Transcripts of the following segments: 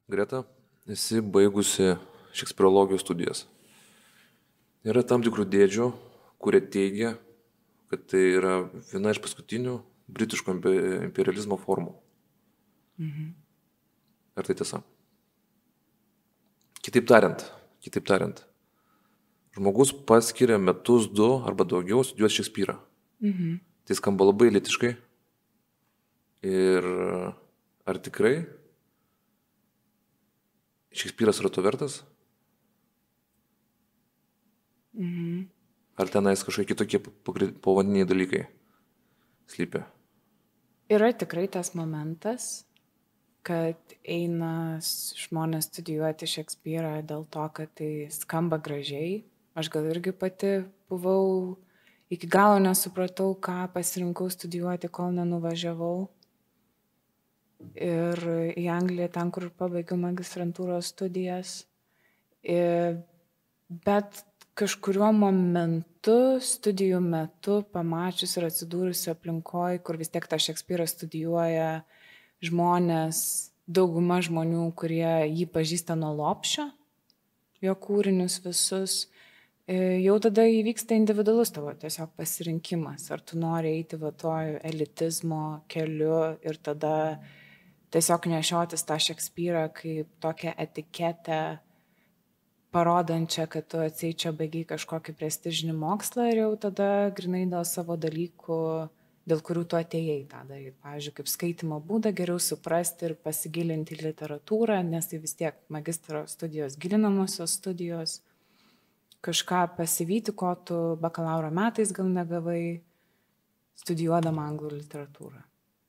Greta, esi baigusi šekspirologijos studijas. Yra tam tikrų dėdžių, kurie teigia, kad tai yra viena iš paskutinių britiško imperializmo formų. Ar tai tiesa? Kitaip tariant, žmogus paskiria metus, 2 arba daugiau studijuoti Šekspyrą. Tai skamba labai litiškai. Ir ar tikrai Šekspyras yra to vertas? Ar tenais kažkokie kitokie povandeniniai dalykai slypi? Yra tikrai tas momentas, kad eina žmonės studijuoti Šekspyrą dėl to, kad tai skamba gražiai. Aš gal irgi pati buvau, iki galo nesupratau, ką pasirinkau studijuoti, kol nenuvažiavau. Ir į Angliją, ten, kur pabaigiau magistrantūros studijas. Bet kažkuriuo momentu, studijų metu, pamačius ir atsidūrusi aplinkoje, kur vis tiek tą Šekspyrą studijuoja žmonės, dauguma žmonių, kurie jį pažįsta nuo lopšio, jo kūrinius visus, jau tada įvyksta individualus tavo tiesiog pasirinkimas. Ar tu nori eiti va to elitizmo keliu ir tada tiesiog nešiotis tą Šekspyrą kaip tokią etiketę, parodančią, kad tu atseit čia baigiai kažkokį prestižinį mokslą ir jau tada grinai dėl savo dalykų, dėl kurių tu atėjai tą daryti. Pavyzdžiui, kaip skaitimo būdą geriau suprasti ir pasigilinti į literatūrą, nes tai vis tiek magistro studijos, gilinamosios studijos, kažką pasivyti, ko tu bakalauro metais gal negavai, studijuodama anglų literatūrą.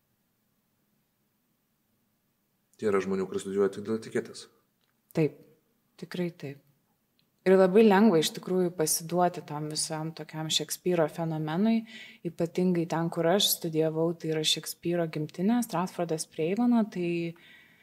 Tai yra žmonių, kurie studijuoja tik dėl etiketės. Taip, tikrai taip. Ir labai lengva iš tikrųjų pasiduoti tam visam tokiam Šekspyro fenomenui, ypatingai ten, kur aš studijavau, tai yra Šekspyro gimtinė, Stratfordas prie Eivano, tai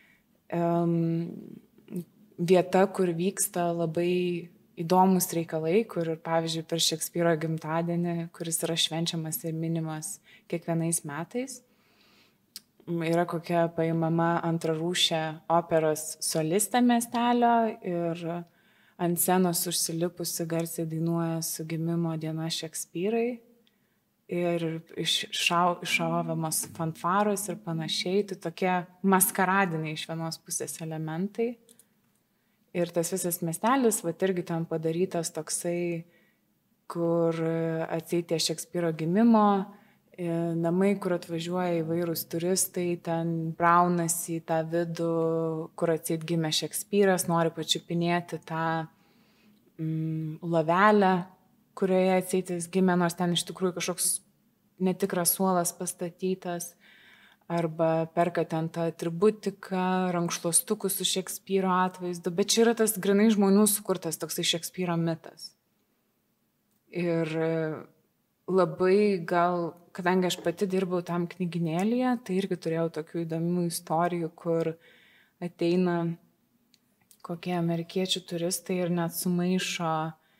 vieta, kur vyksta labai įdomus reikalai, kur, pavyzdžiui, per Šekspyro gimtadienį, kuris yra švenčiamas ir minimas kiekvienais metais, yra kokia paimama antrarūšė operos solistė miestelio ir ant scenos užsilipusi garsiai dainuoja su gimimo diena Šekspyrai ir iššauvamos fanfaros ir panašiai. Tai tokie maskaradiniai iš vienos pusės elementai. Ir tas visas miestelis, va irgi ten padarytas toksai, kur atseit Šekspyro gimimo, namai, kur atvažiuoja įvairūs turistai, ten braunasi į tą vidų, kur atseit gimė Šekspyras, nori pačiupinėti tą lovelę, kurioje atseit jis gimė, nors ten iš tikrųjų kažkoks netikras suolas pastatytas, arba perka ten tą atributiką, rankšluostukus su Šekspyro atvaizdu, bet čia yra tas grinai žmonių sukurtas toksai Šekspyro mitas. Ir labai gal, kadangi aš pati dirbau tam knyginėlyje, tai irgi turėjau tokių įdomių istorijų, kur ateina kokie amerikiečių turistai ir net sumaišo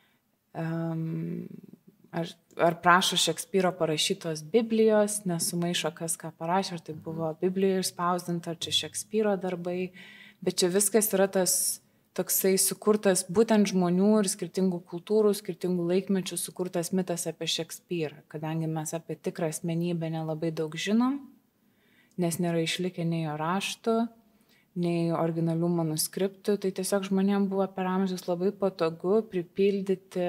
ar prašo Šekspyro parašytos Biblijos, nesumaišo kas ką parašė, ar tai buvo Biblijoje išspausdinta, ar čia Šekspyro darbai, bet čia viskas yra tas toksai sukurtas būtent žmonių ir skirtingų kultūrų, skirtingų laikmečių sukurtas mitas apie Šekspyrą, kadangi mes apie tikrą asmenybę nelabai daug žinom, nes nėra išlikę nei jo raštų, nei originalių manuskriptų, tai tiesiog žmonėms buvo per amžius labai patogu pripildyti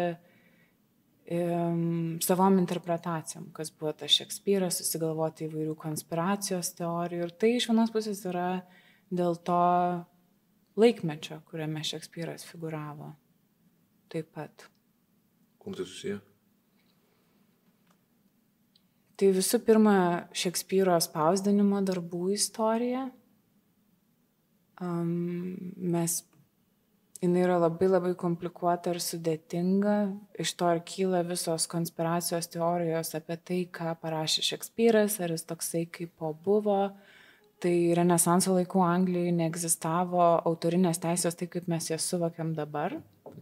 savom interpretacijom, kas buvo tas Šekspyras, susigalvoti įvairių konspiracijos teorijų. Ir tai iš vienos pusės yra dėl to laikmečio, kuriame Šekspyras figuravo. Taip pat. Kuom tai susiję? Tai visų pirma, Šekspyro spausdinimo darbų istorija. Jinai yra labai komplikuota ir sudėtinga. Iš to ir kyla visos konspiracijos teorijos apie tai, ką parašė Šekspyras, ar jis toksai kaip buvo. Tai Renesanso laikų Anglijoje neegzistavo autorinės teisės taip, kaip mes jas suvokiam dabar.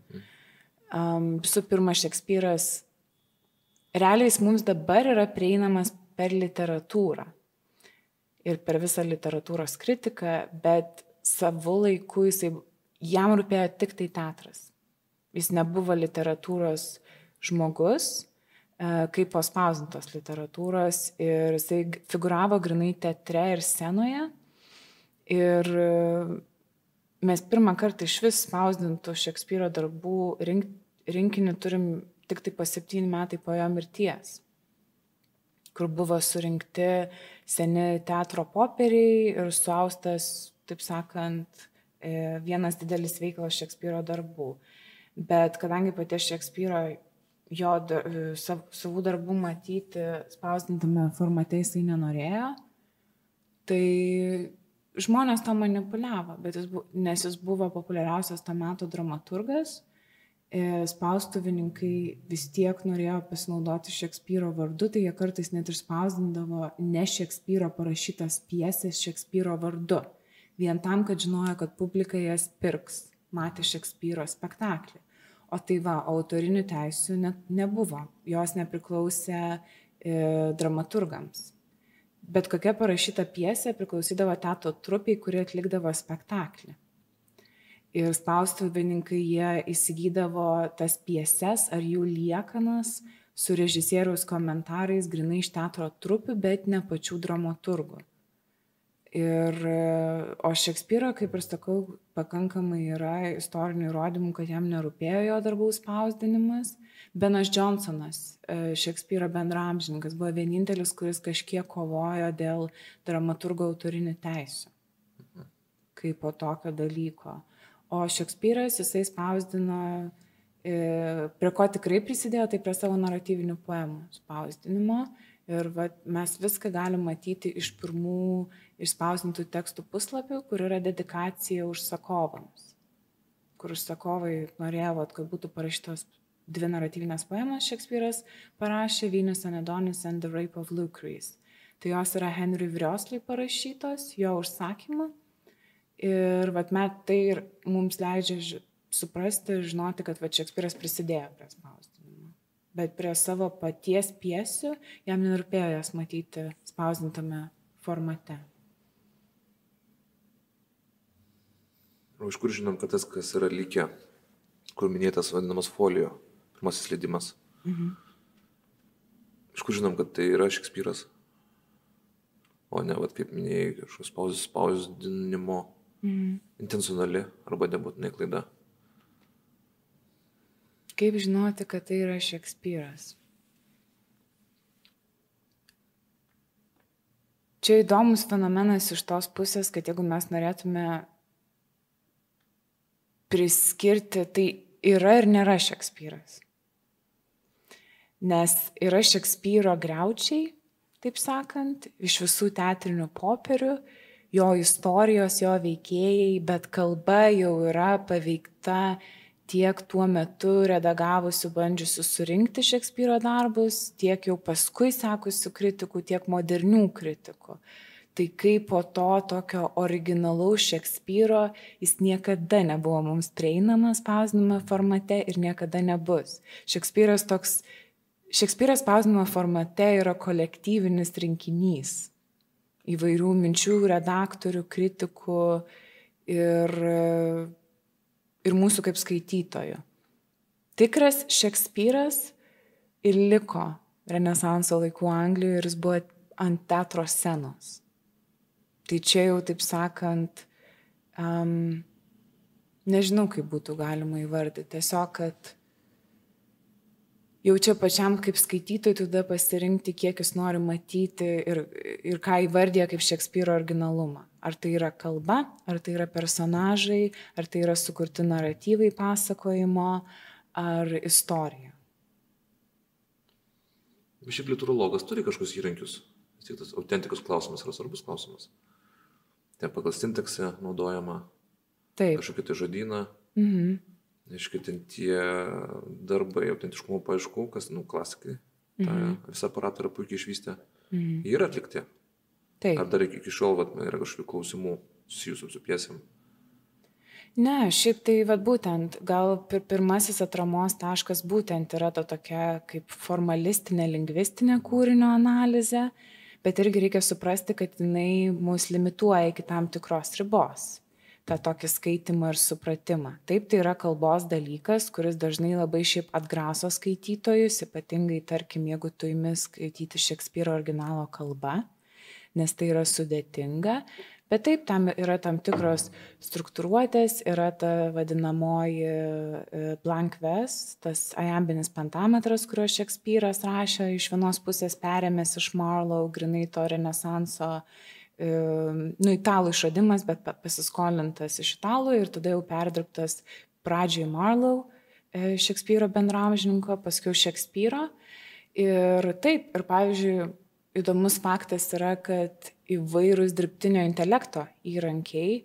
Visų pirma, Šekspyras realiai mums dabar yra prieinamas per literatūrą ir per visą literatūros kritiką, bet savo laiku jam rūpėjo tik tai teatras. Jis nebuvo literatūros žmogus, kaip paspausdintos literatūros, ir jisai figuravo grinai teatre ir scenoje. Ir mes pirmą kartą iš vis spausdintų Šekspyro darbų rinkinį turim tik tai po 7 metai po jo mirties, kur buvo surinkti seni teatro popieriai ir suaustas, taip sakant, vienas didelis veikalas Šekspyro darbų. Bet kadangi paties Šekspyro jo savų darbų matyti spausdintame formate jisai nenorėjo, tai žmonės to manipuliavo, nes jis buvo populiariausias to meto dramaturgas, spaustuvininkai vis tiek norėjo pasinaudoti Šekspyro vardu, tai jie kartais net ir spausdindavo ne Šekspyro parašytas pjesės Šekspyro vardu, vien tam, kad žinojo, kad publika jas pirks, matė Šekspyro spektaklį. O tai autorinių teisių nebuvo, jos nepriklausė dramaturgams. Bet kokia parašyta pjesė priklausydavo teatro trupiai, kurie atlikdavo spektaklį. Ir spaustuvininkai jie įsigydavo tas pjeses ar jų liekanas su režisieriaus komentarais grinai iš teatro trupių, bet ne pačių dramaturgų. O Šekspyro, kaip ir sakau, pakankamai yra istorinių įrodymų, kad jam nerūpėjo jo darbų spausdinimas. Benas Johnsonas, Šekspyro bendraamžininkas, buvo vienintelis, kuris kažkiek kovojo dėl dramaturgo autorinių teisių, kaip po tokio dalyko. O Šekspyras, jisai spausdino, prie ko tikrai prisidėjo, tai prie savo naratyvinių poemų spausdinimo. Ir mes viską galim matyti iš pirmų išspausdintų tekstų puslapių, kur yra dedikacija užsakovams. Kur užsakovai norėjo, kad būtų parašytos 2 naratyvinės poemas Šekspyras parašė, Venus and Adonis and the Rape of Lucrece. Tai jos yra Henry Wriothesley parašytos, jo užsakymu. Ir tai ir mums leidžia suprasti ir žinoti, kad Šekspyras prisidėjo prie spausdinimo. Bet prie savo paties pjesių jam nerūpėjo jas matyti spausdintame formate. O iš kur žinom, kad tas, kas yra likę, kur minėtas vadinamas folio, pirmasis leidimas? Iš kur žinom, kad tai yra Šekspyras? O ne, kaip minėjai, kažkoks spausdinimo intencionali arba nebūtinai klaida. Kaip žinoti, kad tai yra Šekspyras? Čia įdomus fenomenas iš tos pusės, kad jeigu mes norėtume priskirti, tai yra ir nėra Šekspyras. Nes yra Šekspyro griaučiai, taip sakant, iš visų teatrinių popierių, jo istorijos, jo veikėjai, bet kalba jau yra paveikta tiek tuo metu redagavusių, bandžiusių surinkti Šekspyro darbus, tiek jau paskui sekusių kritikų, tiek modernių kritikų. Tai kaip po to tokio originalaus Šekspyro jis niekada nebuvo mums prieinamas spausdinimo formate ir niekada nebus. Šekspyras spausdinimo formate yra kolektyvinis rinkinys įvairių minčių, redaktorių, kritikų ir mūsų kaip skaitytojų. Tikras Šekspyras ir liko Renesanso laikų Anglijoje ir jis buvo ant teatro scenos. Tai čia jau, taip sakant, nežinau, kaip būtų galima įvardyti. Tiesiog, kad jau čia pačiam kaip skaitytojui tada pasirinkti, kiek jis nori matyti ir ką įvardija kaip Šekspyro originalumą. Ar tai yra kalba, ar tai yra personažai, ar tai yra sukurti naratyvai pasakojimo, ar istorija. Šiaip literologas turi kažkokius įrankius. Tik tas autentikos klausimas yra svarbus klausimas. Ten pagal sintaksę naudojama kažkokį tai žodyną. Aiškiai, ten tie darbai autentiškumo paieškų, kas, klasikai, visą aparatą yra puikiai išvystę. Jie yra atlikti. Taip. Ar dar iki šiol yra kažkokių klausimų susijusių su pjesėm? Ne, šiaip tai būtent, gal pirmasis atramos taškas būtent yra ta tokia kaip formalistinė, lingvistinė kūrinio analizė, bet irgi reikia suprasti, kad jinai mus limituoja iki tam tikros ribos. tą tokį skaitimą ir supratimą. Taip, tai yra kalbos dalykas, kuris dažnai labai šiaip atgraso skaitytojus, ypatingai, tarkim, jeigu tu imi skaityti Šekspyro originalo kalba, nes tai yra sudėtinga. Bet taip, tam yra tam tikros struktūruotės, yra ta vadinamoji blank verse, tas ajambinis pentametras, kurio Šekspyras rašė, iš vienos pusės perėmęs iš Marlowe, grinai to renesanso, italų išradimas, bet pasiskolintas iš italų ir tada jau perdirbtas pradžiai Marlowe, Šekspyro bendramžininko, paskiau Šekspyro. Ir taip, ir pavyzdžiui, įdomus faktas yra, kad įvairūs dirbtinio intelekto įrankiai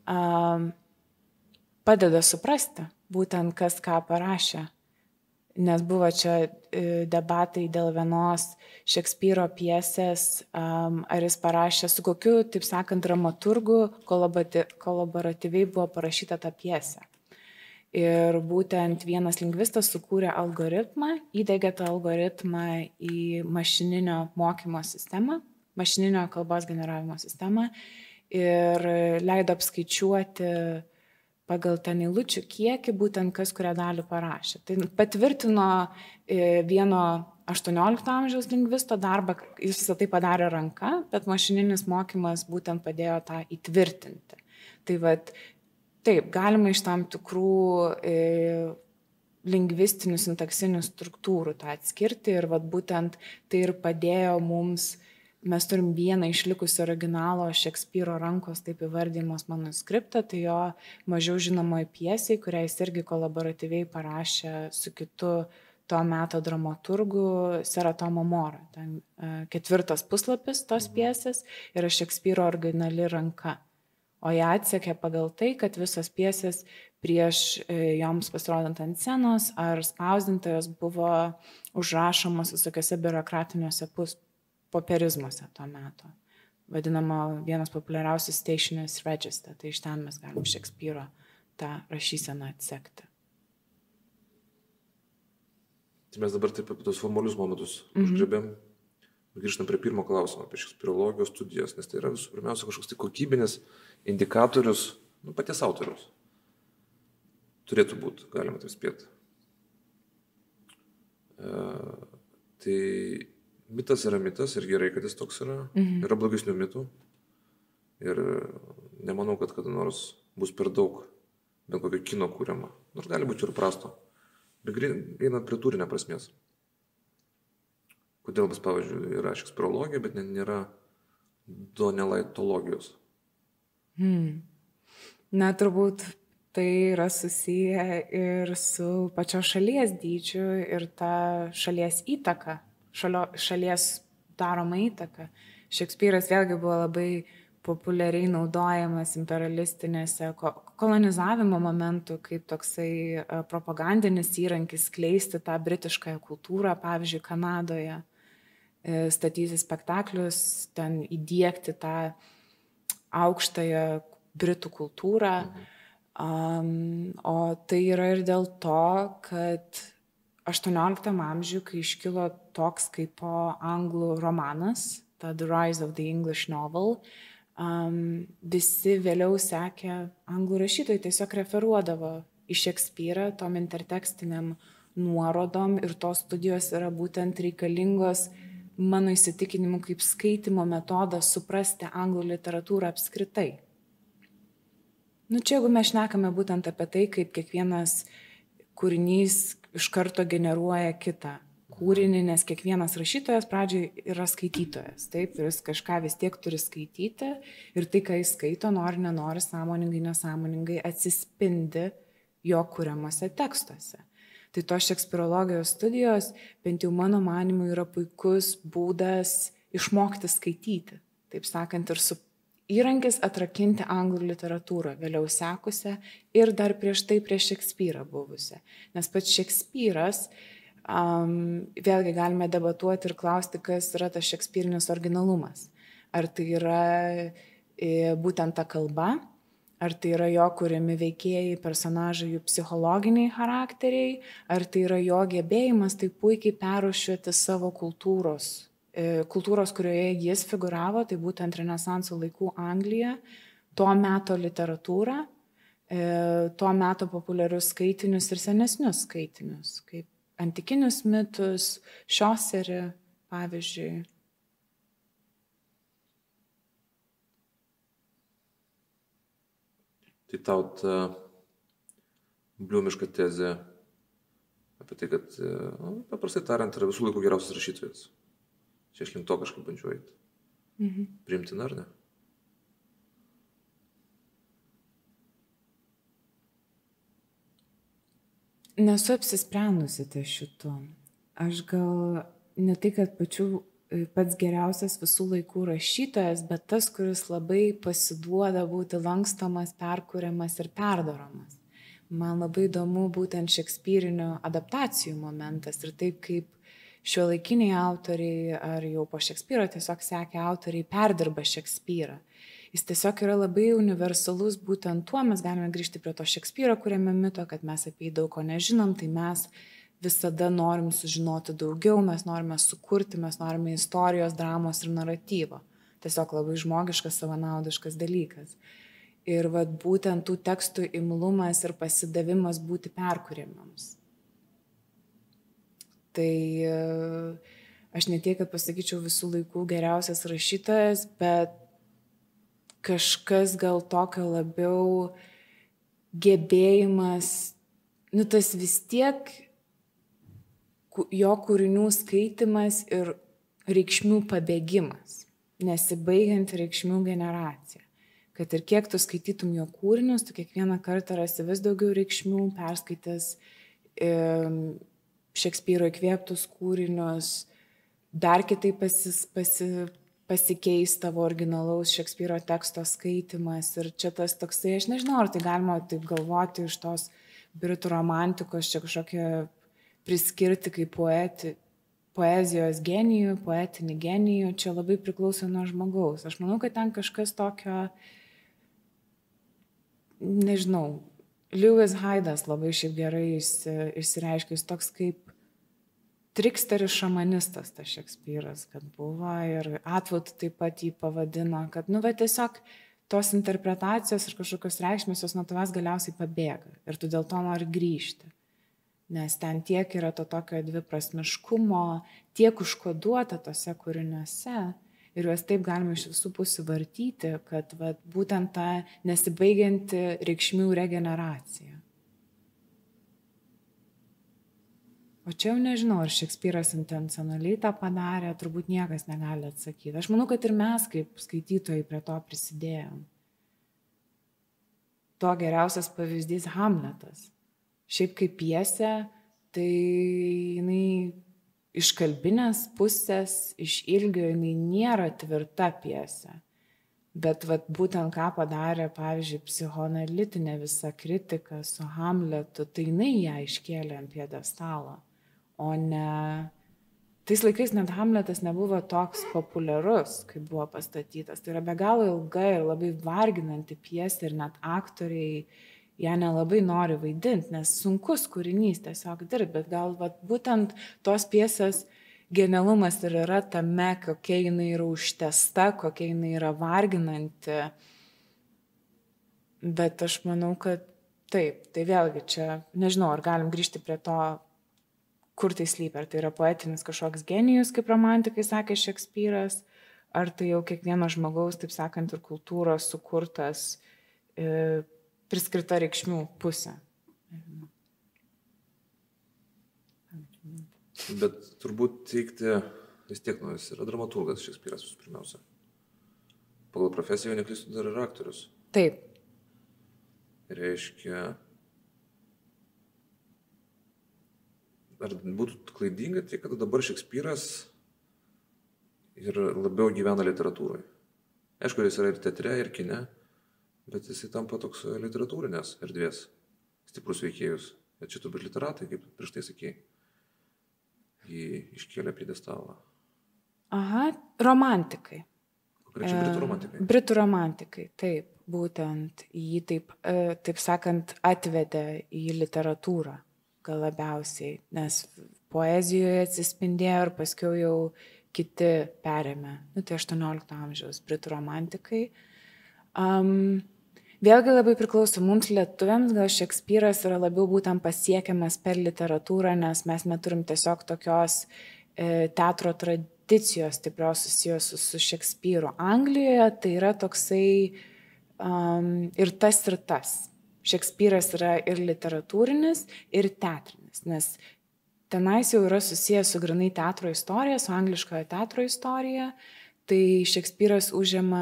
padeda suprasti būtent kas ką parašė. Nes buvo čia debatai dėl vienos Šekspyro pjesės, ar jis parašė, su kokiu, taip sakant, dramaturgu kolaboratyviai buvo parašyta ta pjesė. Ir būtent vienas lingvistas sukūrė algoritmą, įdegė tą algoritmą į mašininio mokymo sistemą, mašininio kalbos generavimo sistemą ir leido apskaičiuoti pagal ten eilučių kiekį būtent kas kurią dalį parašė. Tai patvirtino vieno 18 amžiaus lingvisto darbą, jis visą tai padarė ranka, bet mašininis mokymas būtent padėjo tą įtvirtinti. Tai vat, taip, galima iš tam tikrų lingvistinių, sintaksinių struktūrų tą atskirti ir vat, būtent tai ir padėjo mums, mes turim vieną išlikusį originalo Šekspyro rankos, taip įvardymas manuskriptą, tai jo mažiau žinomoji pjesė, kurią jis irgi kolaboratyviai parašė su kitu to meto dramaturgu Seratomo Moro. Ten 4 puslapis tos pjesės yra Šekspyro originali ranka. O ją atsekė pagal tai, kad visos pjesės prieš joms pasirodant ant scenos ar spausdintojos buvo užrašomos visokiose biurokratiniuose popierizmuose to meto. Vadinama vienas populiariausių Stationer's Register. Tai iš ten mes galim Šekspyro tą rašyseną atsekti. Tai mes dabar taip apie tos formalius momentus užgrebėm. Grįžtam prie pirmo klausimo apie šekspyrologijos studijas, nes tai yra visų pirmiausia kažkoks tai kokybinis indikatorius, paties autoriaus. Turėtų būti, galima tai spėti. Tai mitas yra mitas ir gerai, kad jis toks yra. Yra blogesnių mitų. Ir nemanau, kad kada nors bus per daug bent kokio kino kūriama. Nors gali būti ir prasto. Bet einant prie turinio prasmės. Kodėl bus, pavyzdžiui, yra šekspyrologija, bet nėra donelaitologijos? Na, turbūt tai yra susiję ir su pačios šalies dydžiu ir ta šalies įtaka, šalies daroma įtaka. Šekspyras vėlgi buvo labai populiariai naudojamas imperialistinėse kolonizavimo momentų kaip toksai propagandinis įrankis skleisti tą britiškąją kultūrą, pavyzdžiui, Kanadoje. Statyti spektaklius, ten įdiegti tą aukštąją britų kultūrą. O tai yra ir dėl to, kad 18 amžiuje, kai iškilo toks kaip anglų romanas, ta The Rise of the English Novel, visi vėliau sekė anglų rašytojai, tiesiog referuodavo į Šekspyrą tom intertekstiniam nuorodom ir tos studijos yra būtent reikalingos mano įsitikinimu kaip skaitimo metodas suprasti anglų literatūrą apskritai. Čia jeigu mes šnekame būtent apie tai, kaip kiekvienas kūrinys iš karto generuoja kitą kūrinį, nes kiekvienas rašytojas pradžioj yra skaitytojas, taip, ir jis kažką vis tiek turi skaityti ir tai, ką jis skaito, nori, nenori, sąmoningai, nesąmoningai atsispindi jo kuriamuose tekstuose. Tai tos šekspyrologijos studijos, bent jau mano manymu, yra puikus būdas išmokti skaityti. Taip sakant, ir su įrankis atrakinti anglų literatūrą, vėliau sekusią ir dar prieš tai prieš Šekspyrą buvusią. Nes pats Šekspyras, vėlgi galime debatuoti ir klausti, kas yra tas šekspyrinis originalumas. Ar tai yra būtent ta kalba, ar tai yra jo kuriami veikėjai, personažai, jų psichologiniai charakteriai, ar tai yra jo gebėjimas tai puikiai perrūšiuoti savo kultūros, kurioje jis figuravo, tai būtent Renesanso laikų Anglija, to meto literatūrą, tuo metu populiarius skaitinius ir senesnius skaitinius, kaip antikinius mitus, Šioserį, pavyzdžiui. Tai tau ta bliumiška tezė apie tai, kad, paprastai tariant, yra visų laikų geriausias rašytojas. Čia aš link to kažkaip bandžiu eiti. Priimtina, ar ne? Nesu apsisprendusi ties šitu. Aš gal ne tai, kad pats geriausias visų laikų rašytojas, bet tas, kuris labai pasiduoda būti lankstomas, perkuriamas ir perdaromas. Man labai įdomu būtent šekspyrinių adaptacijų momentas ir taip, kaip šiuolaikiniai autoriai ar jau po Šekspyro tiesiog sekę autoriai perdirba Šekspyrą. Jis tiesiog yra labai universalus, būtent tuo mes galime grįžti prie to Šekspyro, kuriame mito, kad mes apie jį daug ko nežinom, tai mes visada norim sužinoti daugiau, mes norime sukurti, mes norime istorijos, dramos ir naratyvo. Tiesiog labai žmogiškas, savanaudiškas dalykas. Ir vat, būtent tų tekstų imlumas ir pasidavimas būti perkūrimams. Tai aš ne tiek, kad pasakyčiau visų laikų geriausias rašytojas, bet kažkas gal tokio labiau gebėjimas, tas vis tiek jo kūrinių skaitimas ir reikšmių pabėgimas, nesibaigianti reikšmių generacija. Kad ir kiek tu skaitytum jo kūrinius, tu kiekvieną kartą rasi vis daugiau reikšmių, perskaitęs Šekspyro įkvėptus kūrinius, dar kitaip pasikeis tavo originalaus Šekspyro teksto skaitimas. Ir čia tas toksai, aš nežinau, ar tai galima taip galvoti iš tos britų romantikos, čia kažkokie priskirti kaip poezijos genijų, poetinį genijų, čia labai priklauso nuo žmogaus. Aš manau, kad ten kažkas tokio, nežinau, Lewis Haidas labai šiaip gerai išsireiškia, jis toks kaip triksteris šamanistas tas Šekspyras, kad buvo, ir Atwood taip pat jį pavadino, kad tiesiog tos interpretacijos ir kažkokios reikšmės jos nuo tavęs galiausiai pabėga ir tu dėl to nori grįžti. Nes ten tiek yra to tokio dviprasmiškumo, tiek užkoduota tose kūriniuose ir juos taip galima iš visų pusių vartyti, kad būtent ta nesibaigianti reikšmių regeneracija. O čia jau nežinau, ar Šekspyras intencionaliai tą padarė, turbūt niekas negali atsakyti. Aš manau, kad ir mes kaip skaitytojai prie to prisidėjom. To geriausias pavyzdys Hamletas. Šiaip kaip pjesė, tai jinai iš kalbinės pusės, iš ilgio, jinai nėra tvirta pjesė. Bet būtent ką padarė, pavyzdžiui, psichoanalitinė visa kritika su Hamletu, tai jinai ją iškėlė ant pjedestalo. O ne... Tais laikais net Hamletas nebuvo toks populiarus, kaip buvo pastatytas. Tai yra be galo ilga ir labai varginanti pjesė ir net aktoriai ją nelabai nori vaidinti, nes sunkus kūrinys tiesiog dirbti, bet gal būtent tos pjesės genialumas ir yra tame, kokia jinai yra užtesta, kokia jinai yra varginanti. Bet aš manau, kad taip, tai vėlgi čia, nežinau, ar galim grįžti prie to, kur tai slypi, ar tai yra poetinis kažkoks genijus, kaip romantikai sakė Šekspyras, ar tai jau kiekvieno žmogaus, taip sakant, ir kultūros sukurtas priskirta reikšmių pusė. Bet turbūt teikti vis tiek, jis yra dramaturgas Šekspyras visų pirmiausia. Pagal profesiją, neklystu, dar yra aktorius. Taip. Reiškia, ar būtų klaidinga tai, kad dabar Šekspyras ir labiau gyvena literatūrai. Aišku, jis yra ir teatre, ir kine, bet jisai tampa toks literatūrinės erdvės stiprus veikėjus. Bet čia turbūt literatai, kaip prieš tai sakėjai, jį iškėlė pjedestalą. Aha, romantikai. Konkrečiai britų romantikai. Britų romantikai, taip, būtent jį taip sakant atvedė į literatūrą gal labiausiai, nes poezijoje atsispindėjo ir paskiau jau kiti perėmė, tai 18 amžiaus britų romantikai. Vėlgi labai priklauso mums lietuviams, gal Šekspyras yra labiau būtent pasiekiamas per literatūrą, nes mes neturim tiesiog tokios teatro tradicijos stiprios susijusios su Šekspyru. Anglijoje tai yra toksai ir tas. Šekspyras yra ir literatūrinis, ir teatrinis, nes tenais jau yra susijęs su grinai teatro istorija, su angliškojo teatro istorija, tai Šekspyras užima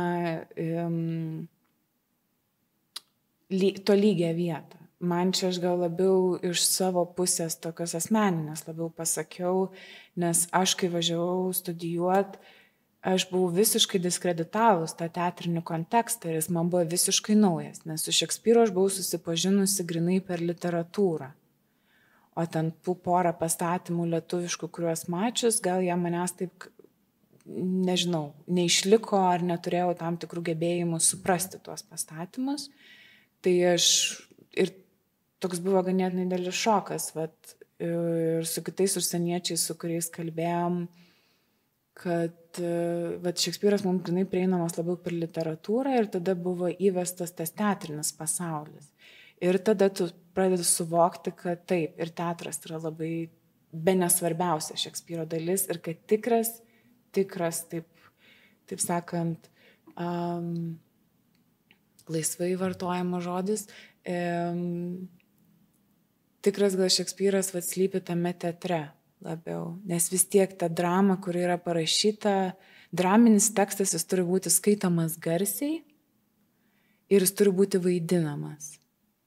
tolygią vietą. Man čia aš gal labiau iš savo pusės tokios asmeninės labiau pasakiau, nes aš kai važiavau studijuoti, aš buvau visiškai diskreditavus tą teatrinį kontekstą ir jis man buvo visiškai naujas, nes su Šekspyru aš buvau susipažinusi grinai per literatūrą. O ten porą pastatymų lietuviškų, kuriuos mačius, gal jie manęs taip, nežinau, neišliko ar neturėjau tam tikrų gebėjimų suprasti tuos pastatymus. Tai aš ir toks buvo ganėtinai didelis šokas, ir su kitais užsieniečiais, su kuriais kalbėjom, kad Šekspyras mums grinai prieinamas labiau per literatūrą ir tada buvo įvestas tas teatrinis pasaulis. Ir tada tu pradedi suvokti, kad taip, ir teatras yra labai bene svarbiausia Šekspyro dalis ir kad tikras, taip sakant, laisvai vartojama žodis, tikras gal Šekspyras slypi tame teatre labiau, nes vis tiek ta drama, kuri yra parašyta, draminis tekstas, jis turi būti skaitomas garsiai ir jis turi būti vaidinamas.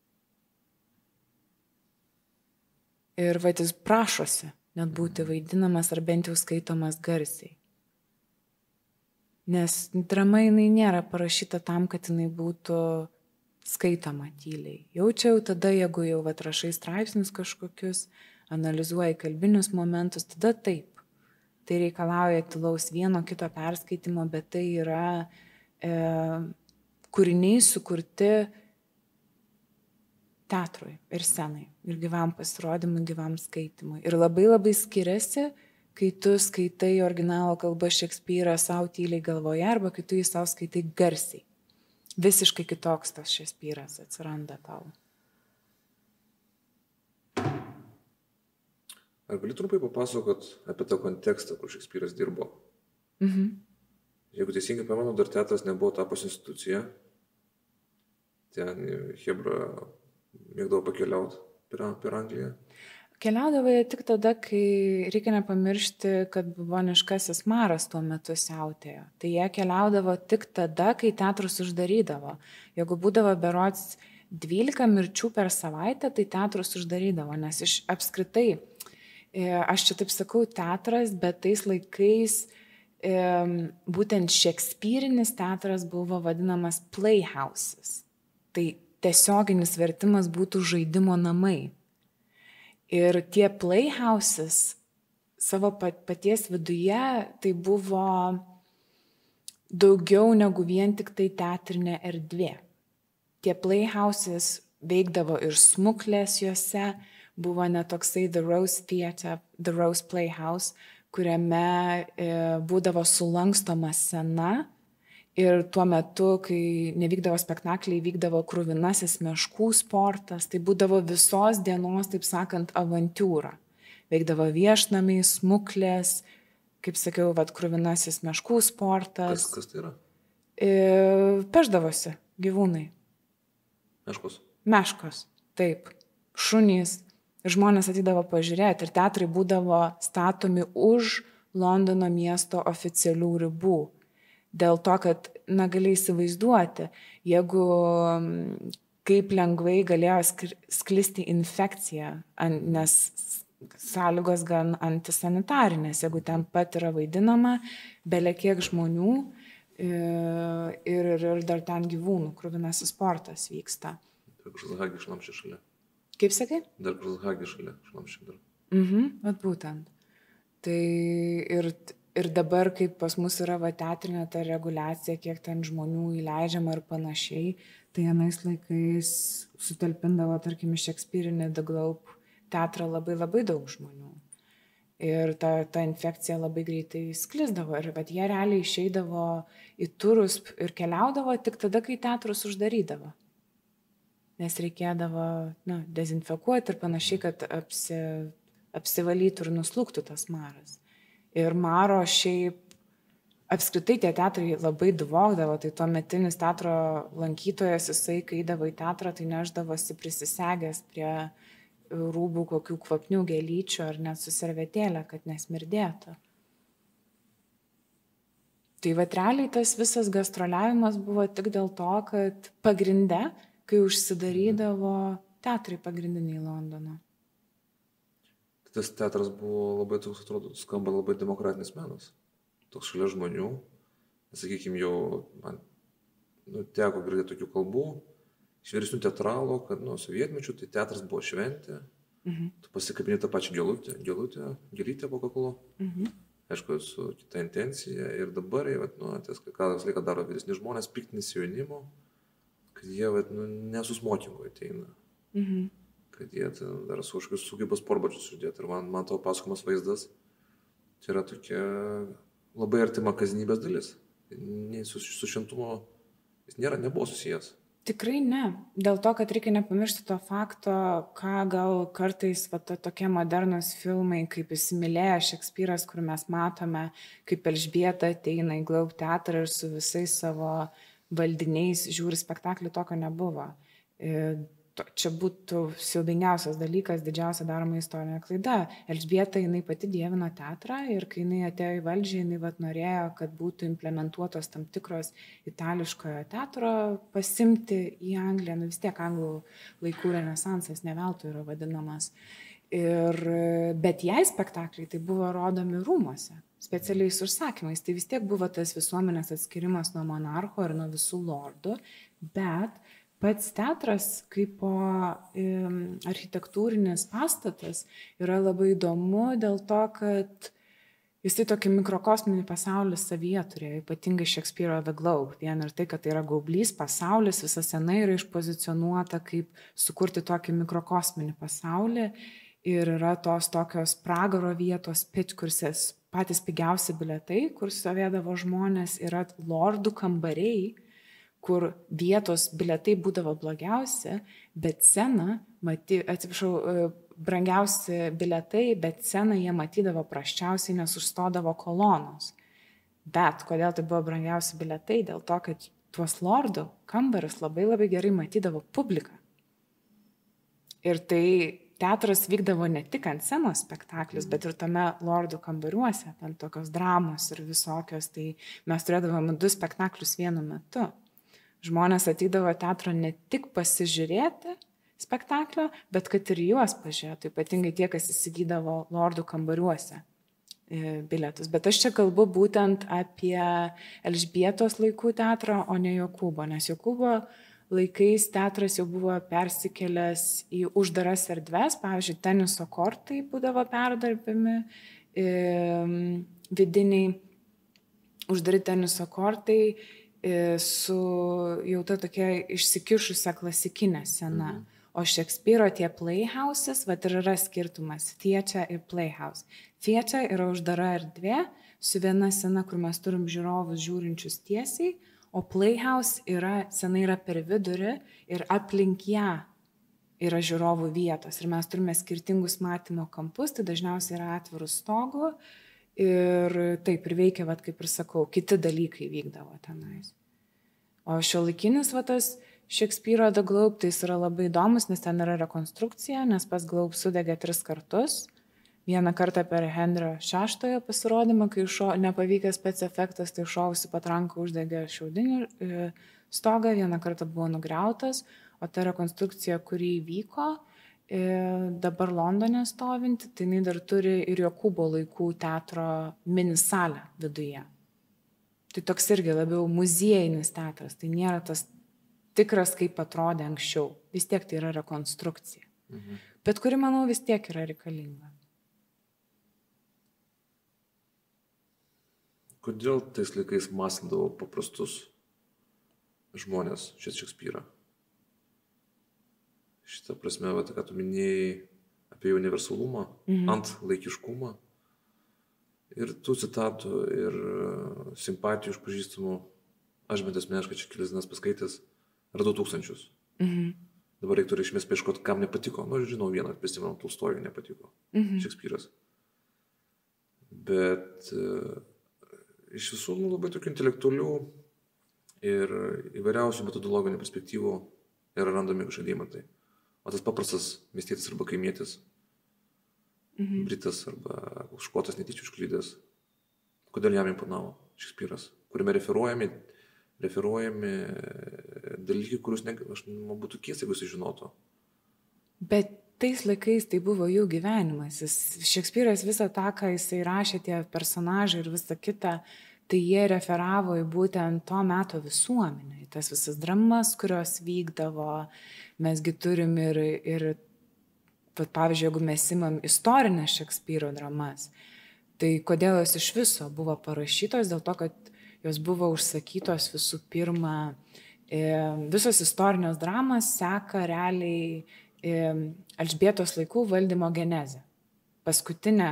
Ir jis prašosi net būti vaidinamas ar bent jau skaitomas garsiai. Nes drama jinai nėra parašyta tam, kad jinai būtų skaitoma tyliai. Jau tada, jeigu jau rašai straipsnius kažkokius, analizuoji kalbinius momentus, tada taip. Tai reikalauja tylaus vieno kito perskaitimo, bet tai yra kūriniai sukurti teatrui ir scenai, ir gyvam pasirodymui, gyvam skaitimui. Ir labai labai skiriasi, kai tu skaitai originalo kalbą Šekspyrą savo tyliai galvoje, arba kai tu jį savo skaitai garsiai. Visiškai kitoks tas Šekspyras atsiranda tau. Ar gali trumpai papasakot apie tą kontekstą, kur Šekspyras dirbo? Jeigu teisingai pamenu, dar teatras nebuvo tapus institucija. Ten Hebra mėgdavo pakeliauti per Angliją. Keliaudavo jie tik tada, kai reikia nepamiršti, kad Buboniškasis maras tuo metu siautėjo. Tai jie keliaudavo tik tada, kai teatrus uždarydavo. Jeigu būdavo berods 12 mirčių per savaitę, tai teatrus uždarydavo, nes apskritai, aš čia taip sakau teatras, bet tais laikais būtent šekspyrinis teatras buvo vadinamas playhouses. Tai tiesioginis vertimas būtų žaidimo namai. Ir tie playhouses savo paties viduje tai buvo daugiau negu vien tik tai teatrinė erdvė. Tie playhouses veikdavo ir smuklės juose, buvo netoksai The Rose Theatre, The Rose Playhouse, kuriame būdavo sulankstoma scena. Ir tuo metu, kai nevykdavo spektakliai, vykdavo kruvinasis meškų sportas, tai būdavo visos dienos, taip sakant, avantiūra. Veikdavo viešnamiai, smuklės, kaip sakiau, kruvinasis meškų sportas. Kas tai yra? Pešdavosi gyvūnai. Meškos? Meškos, taip. Šunys. Ir žmonės ateidavo pažiūrėti. Ir teatrai būdavo statomi už Londono miesto oficialių ribų. Dėl to, kad, gali įsivaizduoti, jeigu kaip lengvai galėjo sklisti infekcija, nes sąlygos gan antisanitarinės, jeigu ten pat yra vaidinama, belekiek žmonių ir dar ten gyvūnų, kruvinasis sportas vyksta. Dar Žalhagi šlamšė šalia. Kaip sakai? Dar Žalhagi šalia šlamšė dar. Vat būtent. Tai ir dabar, kaip pas mus yra teatrinė ta reguliacija, kiek ten žmonių įleidžiama ir panašiai, tai anais laikais sutalpindavo, tarkim, Šekspyrinį The Globe teatrą labai labai daug žmonių. Ir ta infekcija labai greitai sklisdavo. Ir bet jie realiai išeidavo į turus ir keliaudavo tik tada, kai teatrus uždarydavo. Nes reikėdavo dezinfekuoti ir panašiai, kad apsivalytų ir nuslūgtų tas maras. Ir maro šiaip apskritai tie teatrai labai dvogdavo, tai tuometinis teatro lankytojas, jisai, kai eidavo į teatrą, tai neždavosi prisisegęs prie rūbų kokių kvapnių gėlyčių ar net su servetėlė, kad nesmirdėtų. Tai vat realiai tas visas gastroliavimas buvo tik dėl to, kad pagrinde, kai užsidarydavo teatrai pagrindiniai Londono. Tas teatras buvo labai toks, atrodo, skamba labai demokratinis menas. Toks šalia žmonių. Sakykime, jau man teko girdėti tokių kalbų iš vyresnių teatralų, kad sovietmečių tai teatras buvo šventė. Tu pasikabini tą pačią gėlytę po kaklu. Aišku, su kita intencija. Ir dabar, ką visą laiką daro vyresni žmonės, piktinasi jaunimu, kad jie nesusmokingo ateina. Kad jie dar su kažkokius sugeba sportbačius uždėti. Ir man tavo pasakomas vaizdas, tai yra tokia labai artima kasdienybės dalis. Su šventumo jis nebuvo susijęs. Tikrai ne. Dėl to, kad reikia nepamiršti to fakto, ką gal kartais tokie modernus filmai, kaip Įsimylėję Šekspyras, kur mes matome, kaip Elžbieta ateina į Globe teatrą ir su visais savo valdiniais žiūri spektaklį, tokio nebuvo. Čia būtų siaubingiausias dalykas, didžiausia daroma istorinė klaida. Elžbieta, jinai pati dievino teatrą ir kai jinai atėjo į valdžią, jinai norėjo, kad būtų implementuotos tam tikros itališkojo teatro pasimti į Angliją. Vis tiek anglų laikų renesansas ne veltui yra vadinamas. Bet jai spektakliai tai buvo rodomi rūmuose, specialiais užsakymais. Tai vis tiek buvo tas visuomenės atskirimas nuo monarcho ir nuo visų lordų, bet pats teatras kaip architektūrinis pastatas yra labai įdomu dėl to, kad jisai tokį mikrokosminį pasaulį savyje turėjo, ypatingai Šekspyro The Globe. Vien ir tai, kad tai yra gaublys pasaulis, visa scena yra išpozicionuota kaip sukurti tokį mikrokosminį pasaulį ir yra tos tokios pragaro vietos, kursis patys pigiausi bilietai, kur stovėdavo žmonės, yra lordų kambariai, kur vietos bilietai būdavo blogiausi, bet sceną, brangiausi bilietai, bet sceną jie matydavo prasčiausiai, nes užstodavo kolonos. Bet kodėl tai buvo brangiausi bilietai? Dėl to, kad tuos lordų kambarius labai labai gerai matydavo publika. Ir tai teatras vykdavo ne tik ant scenos spektaklius, bet ir tame lordų kambariuose, ten tokios dramos ir visokios. Tai mes turėdavome 2 spektaklius vienu metu. Žmonės ateidavo teatro ne tik pasižiūrėti spektaklio, bet kad ir juos pažiūrėtų, ypatingai tie, kas įsigydavo lordų kambariuose bilietus. Bet aš čia kalbu būtent apie Elžbietos laikų teatrą, o ne Jokūbo, nes Jokūbo laikais teatras jau buvo persikėlęs į uždaras erdves, pavyzdžiui, teniso kortai būdavo perdarbimi, vidiniai uždari teniso kortai, su jau ta tokia išsikišusią klasikinę sceną. O Šekspyro tie playhouses, ir yra skirtumas theatre ir playhouse. Theatre yra uždara erdvė su viena scena, kur mes turim žiūrovus žiūrinčius tiesiai, o playhouse scena yra per vidurį ir aplink ją yra žiūrovų vietos. Ir mes turime skirtingus matymo kampus, tai dažniausiai yra atvirų stogų. Ir taip ir veikia, kaip ir sakau, kiti dalykai vykdavo tenais. O šiuolaikinis tas Šekspyro The Globe, tai jis yra labai įdomus, nes ten yra rekonstrukcija, nes pats Globe sudegė 3 kartus. Vieną kartą per Henrio VI pasirodymą, kai nepavykęs spec efektas, tai šovusi patranka uždegė šiaudinį stogą, vieną kartą buvo nugriautas, o ta rekonstrukcija, kuri įvyko, dabar Londone stovinti, tai jinai dar turi ir Jokūbo laikų teatro minisalę viduje. Tai toks irgi labiau muziejinis teatras, tai nėra tas tikras, kaip atrodė anksčiau. Vis tiek tai yra rekonstrukcija. Bet kuri, manau, vis tiek yra reikalinga. Kodėl tais laikais masindavo paprastus žmonės Šekspyrą? Šitą prasme, ką tu minėjai apie universalumą, ant laikiškumą, Ir tų citatų, ir simpatijų iš pažįstamų, aš bent asmeniškai čia kelias dienas paskaitęs, radau 1000. Dabar reiktų reikšmės paieškoti, kam nepatiko. Nu, žinau vieną, prisimenu, Tolstojui nepatiko Šekspyras. Bet iš visų labai tokių intelektualių ir įvairiausių metodologinių perspektyvų yra randami kažkokie deimantai. O tas paprastas miestietis arba kaimietis, britas arba škotas netyčia užklydęs, kodėl jam imponavo Šekspyras, kuriame referuojami dalykai, kuriuos man būtų keista, jeigu jis žinotų. Bet tais laikais tai buvo jų gyvenimas. Šekspyras visą tą, ką jisai rašė, tie personažai ir visa kita, tai jie referavo į būtent to meto visuomenę, į tas visas dramas, kurios vykdavo. Mesgi turim ir pavyzdžiui, jeigu mes imam istorinės Šekspyro dramas, tai kodėl jos iš viso buvo parašytos? Dėl to, kad jos buvo užsakytos visų pirma, visos istorinės dramas seka realiai Elžbietos laikų valdymo genezę. Paskutinė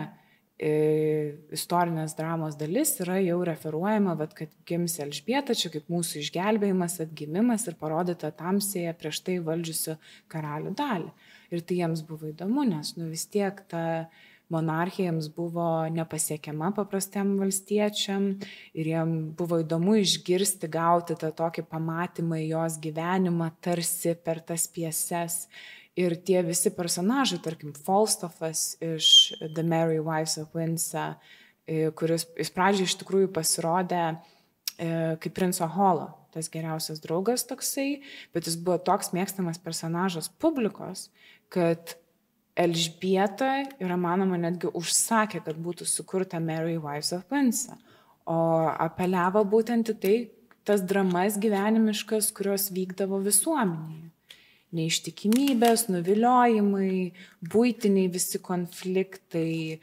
istorinės dramos dalis yra jau referuojama, kad gims Elžbieta, čia kaip mūsų išgelbėjimas, atgimimas ir parodyta tamsėje prieš tai valdžiusių karalių dalį. Ir tai jiems buvo įdomu, nes vis tiek ta monarchija jiems buvo nepasiekiama paprastiem valstiečiam ir jiems buvo įdomu išgirsti, gauti tą tokį pamatymą į jos gyvenimą tarsi per tas pjeses. Ir tie visi personažai, tarkim, Falstaffas iš The Merry Wives of Windsor, kuris iš pradžių iš tikrųjų pasirodė kaip princo Holo, tas geriausias draugas toksai, bet jis buvo toks mėgstamas personažas publikos, kad Elžbieta yra manoma netgi užsakė, kad būtų sukurta Merry Wives of Windsor, o apeliavo būtent į tai, tas dramas gyvenimiškas, kurios vykdavo visuomenėje. Neištikimybės, nuviliojimai, buitiniai visi konfliktai,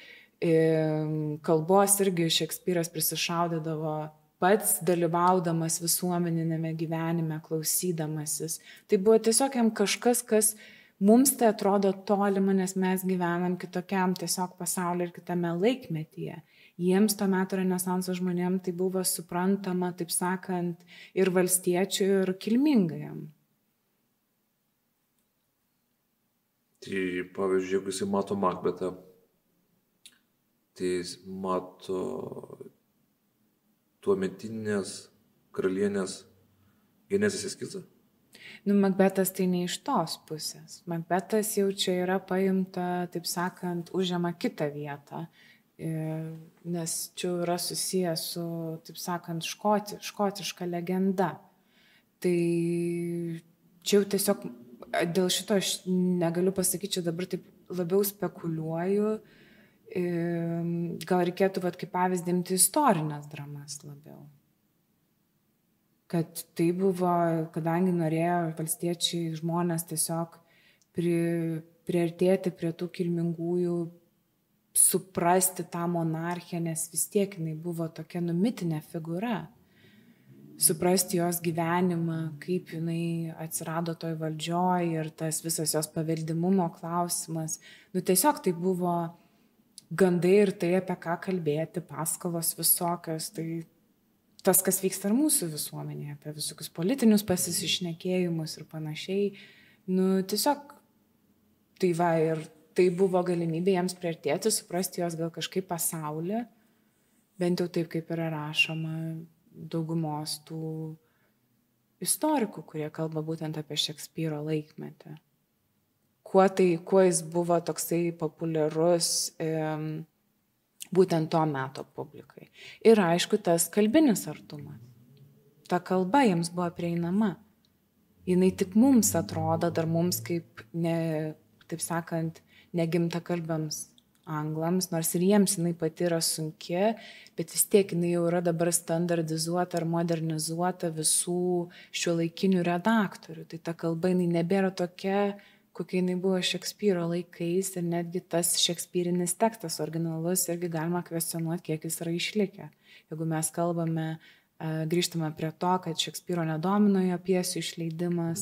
kalbos irgi Šekspyras prisišaudydavo pats dalyvaudamas visuomeninėme gyvenime, klausydamasis. Tai buvo tiesiog jam kažkas, kas mums tai atrodo tolima, nes mes gyvenam kitokiam tiesiog pasaulyje ir kitame laikmetyje. Jiems to meto renesanso žmonėms tai buvo suprantama, taip sakant, ir valstiečių, ir kilmingajam. Tai pavyzdžiui, jeigu jisai mato Makbetą, tai jis mato tuometinės karalienės genezės eskizą. Makbetas tai ne iš tos pusės. Makbetas jau čia yra paimta, taip sakant, užima kitą vietą, nes čia yra susijęs su, taip sakant, škotiška legenda. Tai čia jau tiesiog dėl šito aš negaliu pasakyti, čia dabar taip labiau spekuliuoju. Gal reikėtų, kaip pavyzdį, imti istorinės dramas labiau. Kad tai buvo, kadangi norėjo valstiečiai žmonės tiesiog priartėti prie tų kilmingųjų, suprasti tą monarchiją, nes vis tiek jinai buvo tokia mitinė figūra. Suprasti jos gyvenimą, kaip jinai atsirado toj valdžioj ir tas visas jos paveldimumo klausimas. Tiesiog tai buvo gandai ir tai, apie ką kalbėti, paskalos visokios. Tai tas, kas vyksta ir mūsų visuomenėje, apie visokius politinius pasišnekėjimus ir panašiai. Tiesiog tai ir tai buvo galimybė jiems priartėti, suprasti jos gal kažkaip pasaulį, bent jau taip, kaip yra rašoma daugumos tų istorikų, kurie kalba būtent apie Šekspyro laikmetį. Kuo jis buvo toksai populiarus būtent to meto publikai. Ir aišku, tas kalbinis artumas. Ta kalba jiems buvo prieinama. Jinai tik mums atrodo, dar mums kaip, taip sakant, negimtakalbiams anglams, nors ir jiems jinai pati yra sunki, bet vis tiek jinai jau yra dabar standardizuota ar modernizuota visų šiuolaikinių redaktorių. Tai ta kalba jinai nebėra tokia, kokia jinai buvo Šekspyro laikais ir netgi tas šekspyrinis tekstas originalus irgi galima kvestionuoti, kiek jis yra išlikę. Jeigu mes kalbame, grįžtame prie to, kad Šekspyro nedomino jo pjesių išleidimas,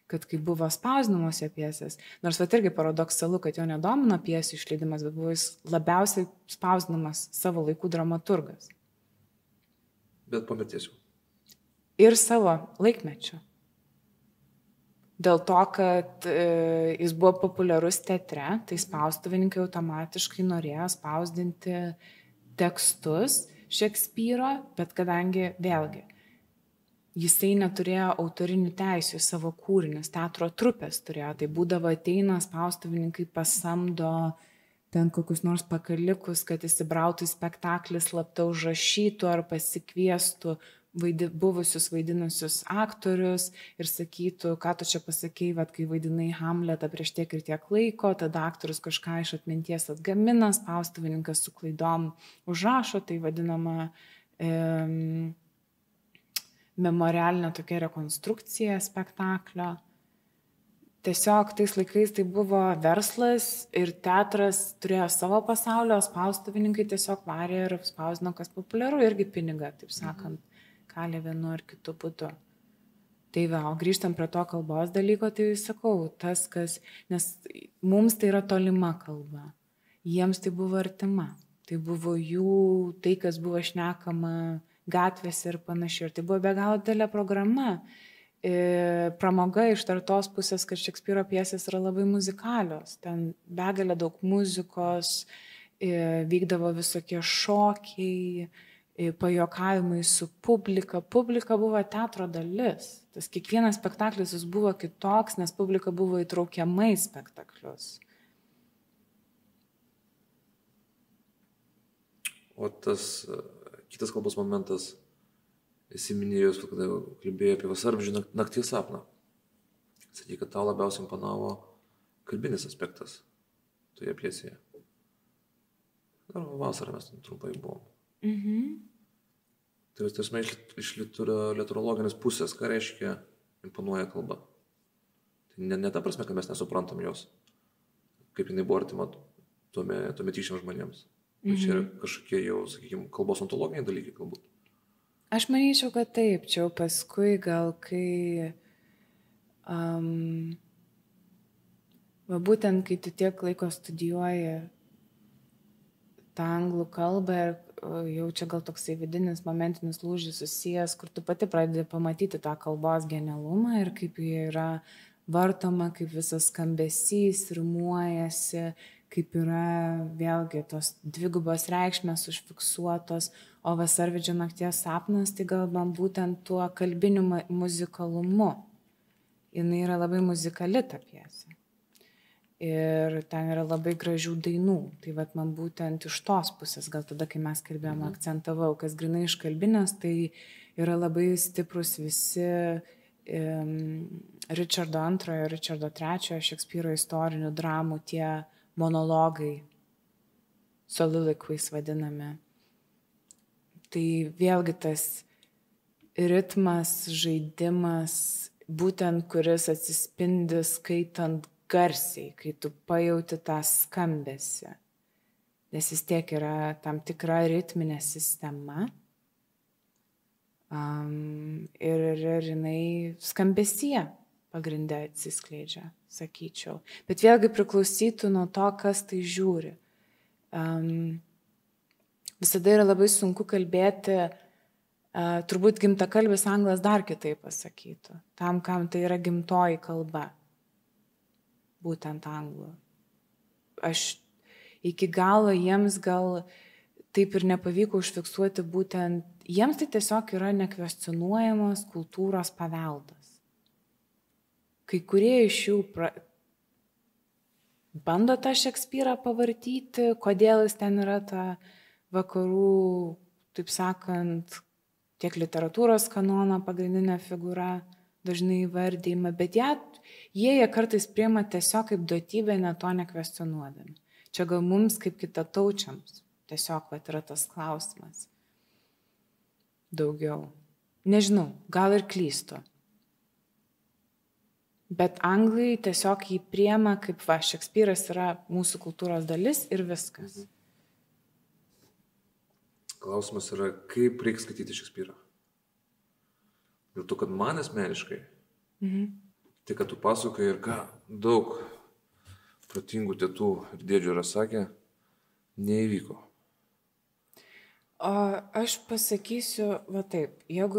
kad kai buvo spausdinamos jo pjesės, nors va irgi paradoksalu, kad jo nedomino pjesų išleidimas, bet buvo jis labiausiai spausdinamas savo laikų dramaturgas. Bet po mirties jau. Ir savo laikmečiu. Dėl to, kad jis buvo populiarus teatre, tai spaustuvininkai automatiškai norėjo spausdinti tekstus Šekspyro, bet kadangi vėlgi jisai neturėjo autorinių teisių į savo kūrinius, teatro trupės turėjo, tai būdavo ateina spaustuvininkai pasamdo ten kokius nors pakalikus, kad įsibrautų į spektaklį slapta užrašytų ar pasikviestų buvusius vaidinusius aktorius ir sakytų, ką tu čia pasakei, vat, kai vaidinai Hamletą prieš tiek ir tiek laiko, tada aktorius kažką iš atminties atgamina, spaustuvininkas su klaidom užrašo, tai vadinama memorialinė tokia rekonstrukcija spektaklio. Tiesiog tais laikais tai buvo verslas ir teatras turėjo savo pasaulio, spaustuvininkai tiesiog varė ir spausdino, kas populiaru, irgi pinigą, taip sakant, kalė vienu ar kitu būdu. Tai va, o grįžtant prie to kalbos dalyko, tai sakau, tas, kas, nes mums tai yra tolima kalba, jiems tai buvo artima, tai buvo jų, tai, kas buvo šnekama gatvėse ir panašiai, ir tai buvo be galo didelė programa. Pramoga iš tartos pusės, kad Šekspyro pjesės yra labai muzikalios, ten begalė daug muzikos, vykdavo visokie šokiai, pajuokavimai su publika. Publika buvo teatro dalis. Tas kiekvienas spektaklis jis buvo kitoks, nes publika buvo įtraukiama į spektaklius. O tas kitas kalbos momentas, esi minėjus, kada kalbėjai apie Vasarvidžio nakties sapną. Sakė, kad tau labiausiai imponavo kalbinis aspektas toje pjesėje. Ar vasarą mes trumpai buvom. Tai esmė iš literologinės pusės, ką reiškia imponuoja kalba. Tai ne ta prasme, kad mes nesuprantam jos, kaip jinai buvo artima tuometyčiams žmonėms. Čia yra kažkokie jau, sakykime, kalbos ontologiniai dalykai galbūt. Aš manyčiau, kad taip, čia jau paskui gal kai, būtent kai tu tiek laiko studijuoji tą anglų kalbą ir jau čia gal toksai vidinis momentinis lūžis susijęs, kur tu pati pradedi pamatyti tą kalbos genialumą ir kaip jie yra vartoma, kaip visas skambesys rimuojasi, kaip yra vėlgi tos dvigubos reikšmės užfiksuotos, o Vasarvidžio nakties sapnas tai gal man būtent tuo kalbiniu muzikalumu. Jis yra labai muzikali ta pjesė. Ir ten yra labai gražių dainų. Tai vat man būtent iš tos pusės, gal tada, kai mes kalbėjome, akcentavau, kas grinai iš kalbinės, tai yra labai stiprus visi Richardo II, Richardo III, Šekspyro istorinių dramų, tie monologai, soliloquies vadinami. Tai vėlgi tas ritmas, žaidimas, būtent kuris atsispindi skaitant garsiai, kai tu pajauti tą skambesį. Nes vis tiek yra tam tikra ritminė sistema. Ir jinai skambesyje pagrinde atsiskleidžia, sakyčiau. Bet vėlgi priklausytų nuo to, kas tai žiūri. Visada yra labai sunku kalbėti, turbūt gimtakalbis anglas dar kitaip pasakytų, tam, kam tai yra gimtoji kalba, būtent anglų. Aš iki galo jiems gal taip ir nepavyko užfiksuoti būtent, jiems tai tiesiog yra nekvestionuojamas kultūros paveldas. Kai kurie iš jų bando tą Šekspyrą pavartyti, kodėl jis ten yra ta vakarų, taip sakant, tiek literatūros kanono pagrindinė figūra dažnai įvardyjama, bet jie kartais priima tiesiog kaip duotybę, ne to nekvestionuodami. Čia gal mums kaip kitataučiams tiesiog yra tas klausimas. Daugiau. Nežinau, gal ir klystu. Bet anglai tiesiog jį priima kaip Šekspyras yra mūsų kultūros dalis ir viskas. Klausimas yra, kaip reikia skaityti Šekspyrą. Ir tu, kad man asmeniškai, Tai, kad tu pasakoji ir ką daug protingų tėtų ir dėdžių yra sakę, neįvyko. O aš pasakysiu, va taip, jeigu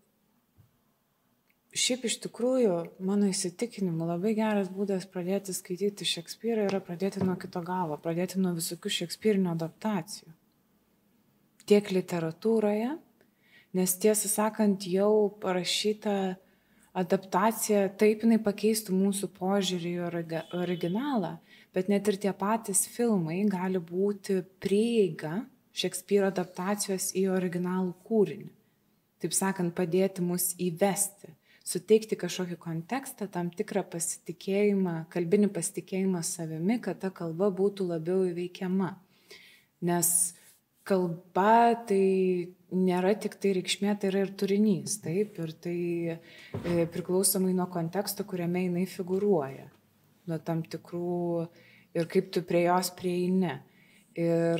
šiaip iš tikrųjų, mano įsitikinimu, labai geras būdas pradėti skaityti Šekspyrą yra pradėti nuo kito galo, pradėti nuo visokių šekspyrinių adaptacijų. Tiek literatūroje, nes tiesą sakant, jau parašyta adaptacija, taip jinai pakeistų mūsų požiūrį į originalą, bet net ir tie patys filmai gali būti prieiga Šekspyro adaptacijos į originalų kūrinį. Taip sakant, padėti mus įvesti, suteikti kažkokį kontekstą, tam tikrą pasitikėjimą, kalbinį pasitikėjimą savimi, kad ta kalba būtų labiau įveikiama. Nes kalba tai nėra tik tai reikšmė, tai yra ir turinys, taip, ir tai priklausomai nuo konteksto, kuriame jinai figūruoja, nuo tam tikrų ir kaip tu prie jos prieini. Ir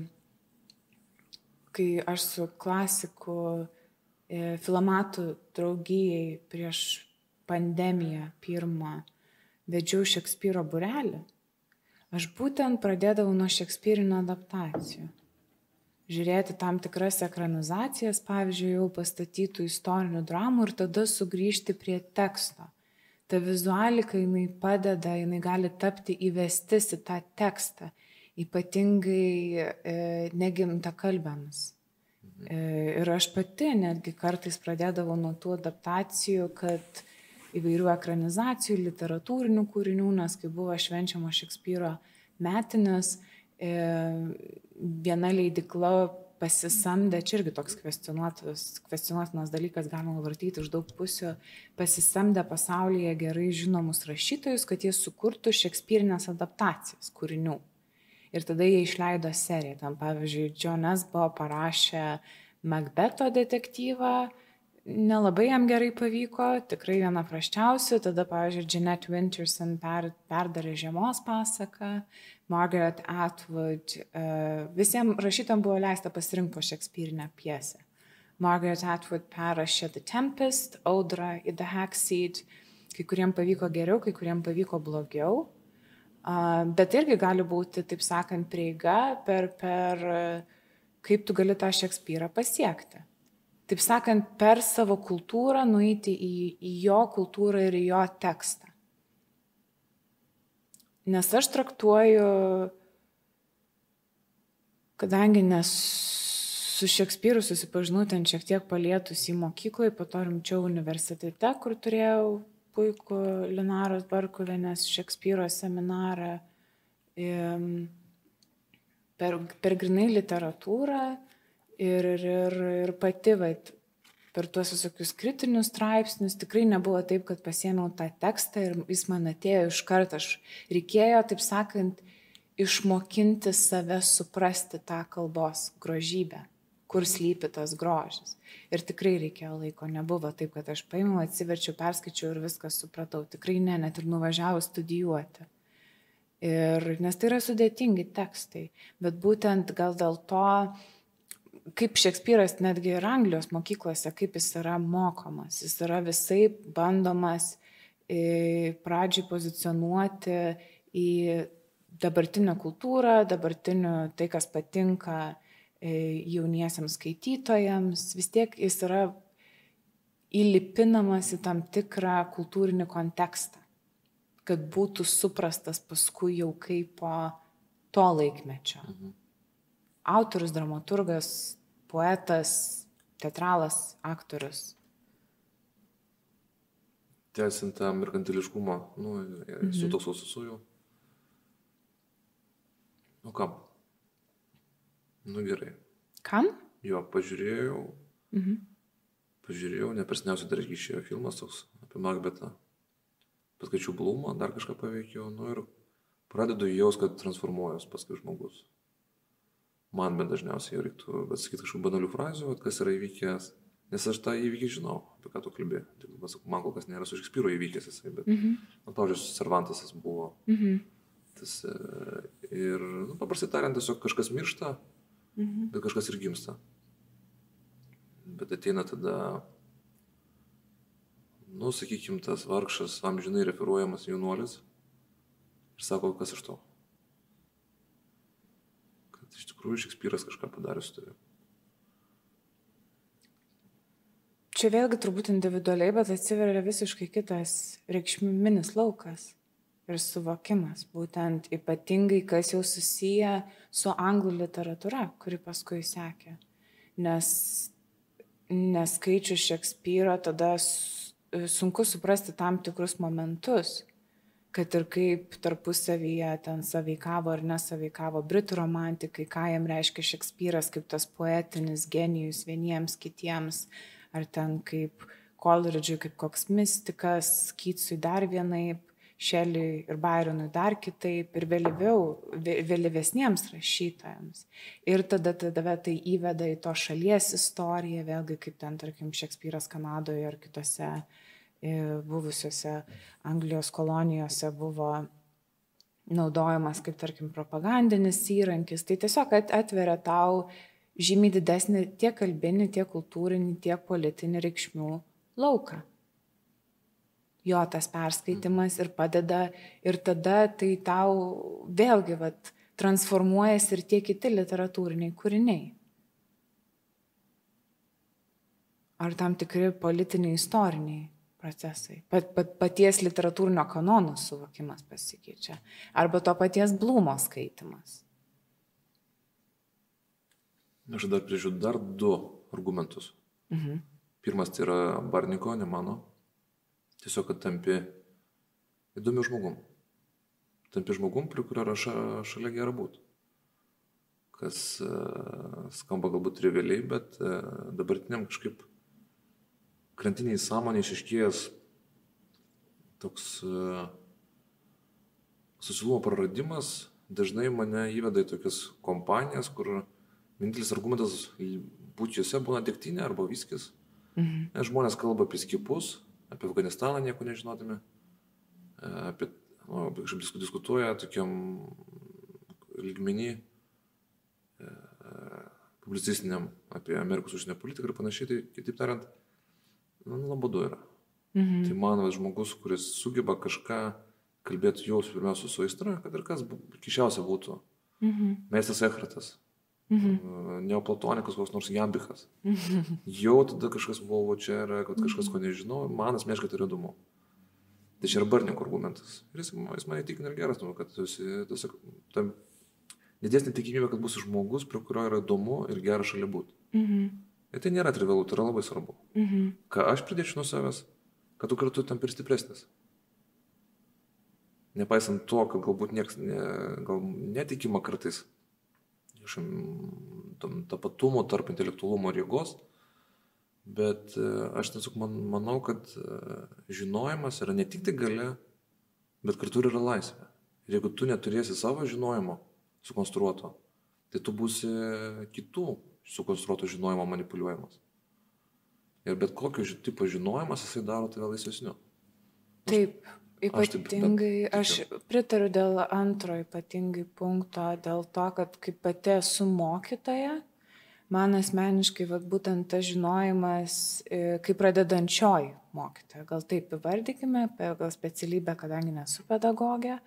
kai aš su klasiku Filomatų draugijai prieš pandemiją pirmą vedžiau Šekspyro būrelį, aš būtent pradėdavau nuo šekspyrinių adaptacijų. Žiūrėti tam tikras ekranizacijas, pavyzdžiui, jau pastatytų istorinių dramų ir tada sugrįžti prie teksto. Ta vizualika, jinai padeda, jinai gali tapti įvestis į tą tekstą, ypatingai negimtakalbėms. Ir aš pati netgi kartais pradėdavau nuo tų adaptacijų, kad įvairių ekranizacijų, literatūrinių kūrinių, nes kai buvo švenčiamo Šekspyro metinės, viena leidykla pasisamdė, čia irgi toks kvestionuotinas dalykas, galima vartyti iš daug pusių, pasisamdė pasaulyje gerai žinomus rašytojus, kad jie sukurtų šekspyrinės adaptacijas kūrinių. Ir tada jie išleido seriją. Tam, pavyzdžiui, John Nesbo parašė Macbeto detektyvą, nelabai jam gerai pavyko, tikrai viena prasčiausių. Tada, pavyzdžiui, Jeanette Winterson perdarė Žiemos pasaką, Margaret Atwood, visiems rašytojams buvo leista pasirinkti po šekspyrinę pjesę. Margaret Atwood parašė The Tempest, Audrą į The Hackseed, kai kuriem pavyko geriau, kai kuriem pavyko blogiau. Bet irgi gali būti, taip sakant, prieiga per kaip tu gali tą Šekspyrą pasiekti. Taip sakant, per savo kultūrą nueiti į jo kultūrą ir į jo tekstą. Nes aš traktuoju, kadangi su Šekspyru susipažinau ten šiek tiek palietus į mokyklą, po to rimčiau universitete, kur turėjau puikų Linaros Barkuvienės Šekspyro seminarą per grynai literatūrą ir pati per tuos visokius kritinius straipsnius tikrai nebuvo taip, kad pasiėmiau tą tekstą ir jis man atėjo iš karto. Reikėjo, taip sakant, išmokinti save suprasti tą kalbos grožybę, kur slypi tas grožis. Ir tikrai reikėjo laiko, nebuvo taip, kad aš paėmiau, atsiverčiau, perskaičiau ir viską supratau. Tikrai ne, net ir nuvažiavau studijuoti. Nes tai yra sudėtingi tekstai, bet būtent gal dėl to, kaip Šekspyras netgi ir Anglijos mokyklose, kaip jis yra mokomas. Jis yra visai bandomas pradžiai pozicionuoti į dabartinę kultūrą, dabartinių tai, kas patinka jauniesiams skaitytojams, vis tiek jis yra įlipinamas į tam tikrą kultūrinį kontekstą, kad būtų suprastas paskui jau kaip po to laikmečio. Autorius, dramaturgas, poetas, teatralas, aktorius. Tęsiant tą merkantiliškumą, su toks susujų. Kam? Gerai. Kam? Jo, pažiūrėjau, neperseniausiai dar išėjo filmas toks apie Macbetą. Paskaičiau Blumą, dar kažką paveikiau, ir pradedu jaus, kad transformuojas paskui žmogus. Man bent dažniausiai reiktų atsakyti kažkokių banalių frazių, kas yra įvykęs, nes aš tą įvykį žinau, apie ką tu kalbėjai. Man kol kas nėra su Šekspyro įvykęs jisai, bet, pavyzdžiui, Cervantesas buvo. Ir, paprastai tariant, tiesiog kažkas miršta, bet kažkas ir gimsta. Bet ateina tada nu, sakykime, tas vargšas amžinai referuojamas jaunuolis ir sako, kas iš to. Kad iš tikrųjų Šekspyras kažką padarė su tavimi. Čia vėlgi turbūt individualiai, bet atsiveria visiškai kitas reikšminis laukas ir suvokimas. Būtent ypatingai, kas jau susiję su anglų literatūra, kuri paskui sekė. Nes neskaičius Šekspyro tada sunku suprasti tam tikrus momentus, kad ir kaip tarpusavyje ten sąveikavo ar nesąveikavo britų romantikai, ką jam reiškia Šekspyras kaip tas poetinis genijus vieniems kitiems, ar ten kaip Coleridge'ui kaip koks mistikas, Keatsui dar vienaip, Shelley ir Byronui dar kitaip ir vėlyvesniems rašytojams. Ir tada tai įveda į to šalies istoriją, vėlgi kaip ten, tarkim, Šekspyras Kanadoje ar kitose buvusiuose Anglijos kolonijose buvo naudojamas kaip, tarkim, propagandinis įrankis. Tai tiesiog atveria tau žymiai didesnį tiek kalbinį, tiek kultūrinį, tiek politinį reikšmių lauką. Jo tas perskaitimas ir padeda, ir tada tai tau vėlgi transformuojasi ir tie kiti literatūriniai kūriniai. Ar tam tikri politiniai, istoriniai procesai. Paties literatūrinio kanono suvokimas pasikeičia. Arba to paties Blumo skaitimas. Aš dar prižiūriu dar 2 argumentus. Pirmas tai yra Barniko, ne mano. Tiesiog, kad tampi įdomiu žmogum. Tampi žmogum, prie kurio yra šalia gera būti. Kas skamba galbūt trivialiai, bet dabartiniam kažkaip krantiniai sąmonė išaiškėjęs toks susilumo praradimas dažnai mane įveda į tokias kompanijas, kur vienintelis argumentas būti juose būna degtinė arba viskis. Žmonės kalba apie skipus, apie Afganistaną nieko nežinodami, apie kažkaip diskutuoja tokiam lygmenį publicistiniam apie Amerikos užsienio politiką ir panašiai, tai kitaip tariant, nuobodu yra. Tai man žmogus, kuris sugeba kažką kalbėti jau pirmiausia su aistra, kad ir kas kišiausia būtų. Meistras Ekratas, neoplatonikas, koks nors Jambichas. Jau tada kažkas buvo čia, yra, kad kažkas ko nežinau, man asmeniškai tai yra įdomu. Tai čia yra Barniko argumentas. Ir jis mane įtikina ir geras, kad tam didesnė tikimybė, kad bus žmogus, prie kurio yra įdomu ir gera šalia būti. Ir tai nėra trivialu, tai yra labai svarbu. Ką aš pridėčiau nuo savęs, kad tu kartu tam ir stipresnis. Nepaisant to, kad galbūt nieks gal netikima kartais tapatumo tarp intelektualumo ir jėgos, bet aš tiesiog manau, kad žinojimas yra ne tik tai galia, bet kartu yra laisvė. Ir jeigu tu neturėsi savo žinojimo sukonstruoto, tai tu būsi kitų sukonstruoto žinojimo manipuliuojamas. Ir bet kokio tipo žinojimas jisai daro tave laisvesniu. Taip. Ypatingai, aš pritariu dėl antro ypatingai punkto, dėl to, kad kaip pati esu mokytoja, man asmeniškai būtent tas žinojimas, kaip pradedančioji mokytoja, gal taip įvardykime, gal specialybę, kadangi nesu pedagogė,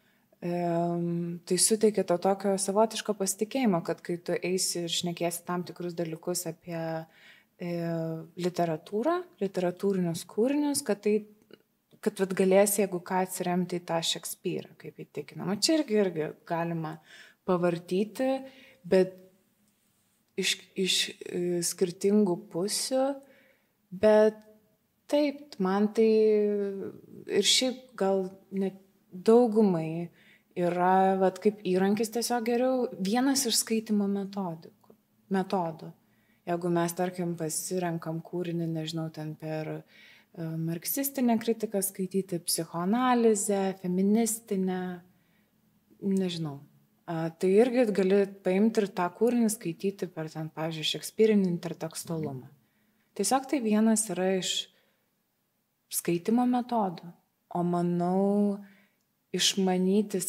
tai suteikia to tokio savotiško pasitikėjimo, kad kai tu eisi ir šnekėsi tam tikrus dalykus apie literatūrą, literatūrinius kūrinius, kad galėsi, jeigu ką, atsiremti į tą Šekspyrą, kaip įtikinama. Čia irgi galima pavartyti, bet iš skirtingų pusių, bet taip, man tai ir šiaip gal net daugumai yra kaip įrankis tiesiog geriau vienas iš skaitimo metodų. Jeigu mes, tarkim, pasirenkam kūrinį, nežinau, ten per marksistinę kritiką skaityti, psichoanalizę, feministinę, nežinau. Tai irgi gali paimti ir tą kūrinį skaityti per ten, pavyzdžiui, šekspyrinį intertekstualumą. Tiesiog tai vienas yra iš skaitimo metodų. O manau, išmanyti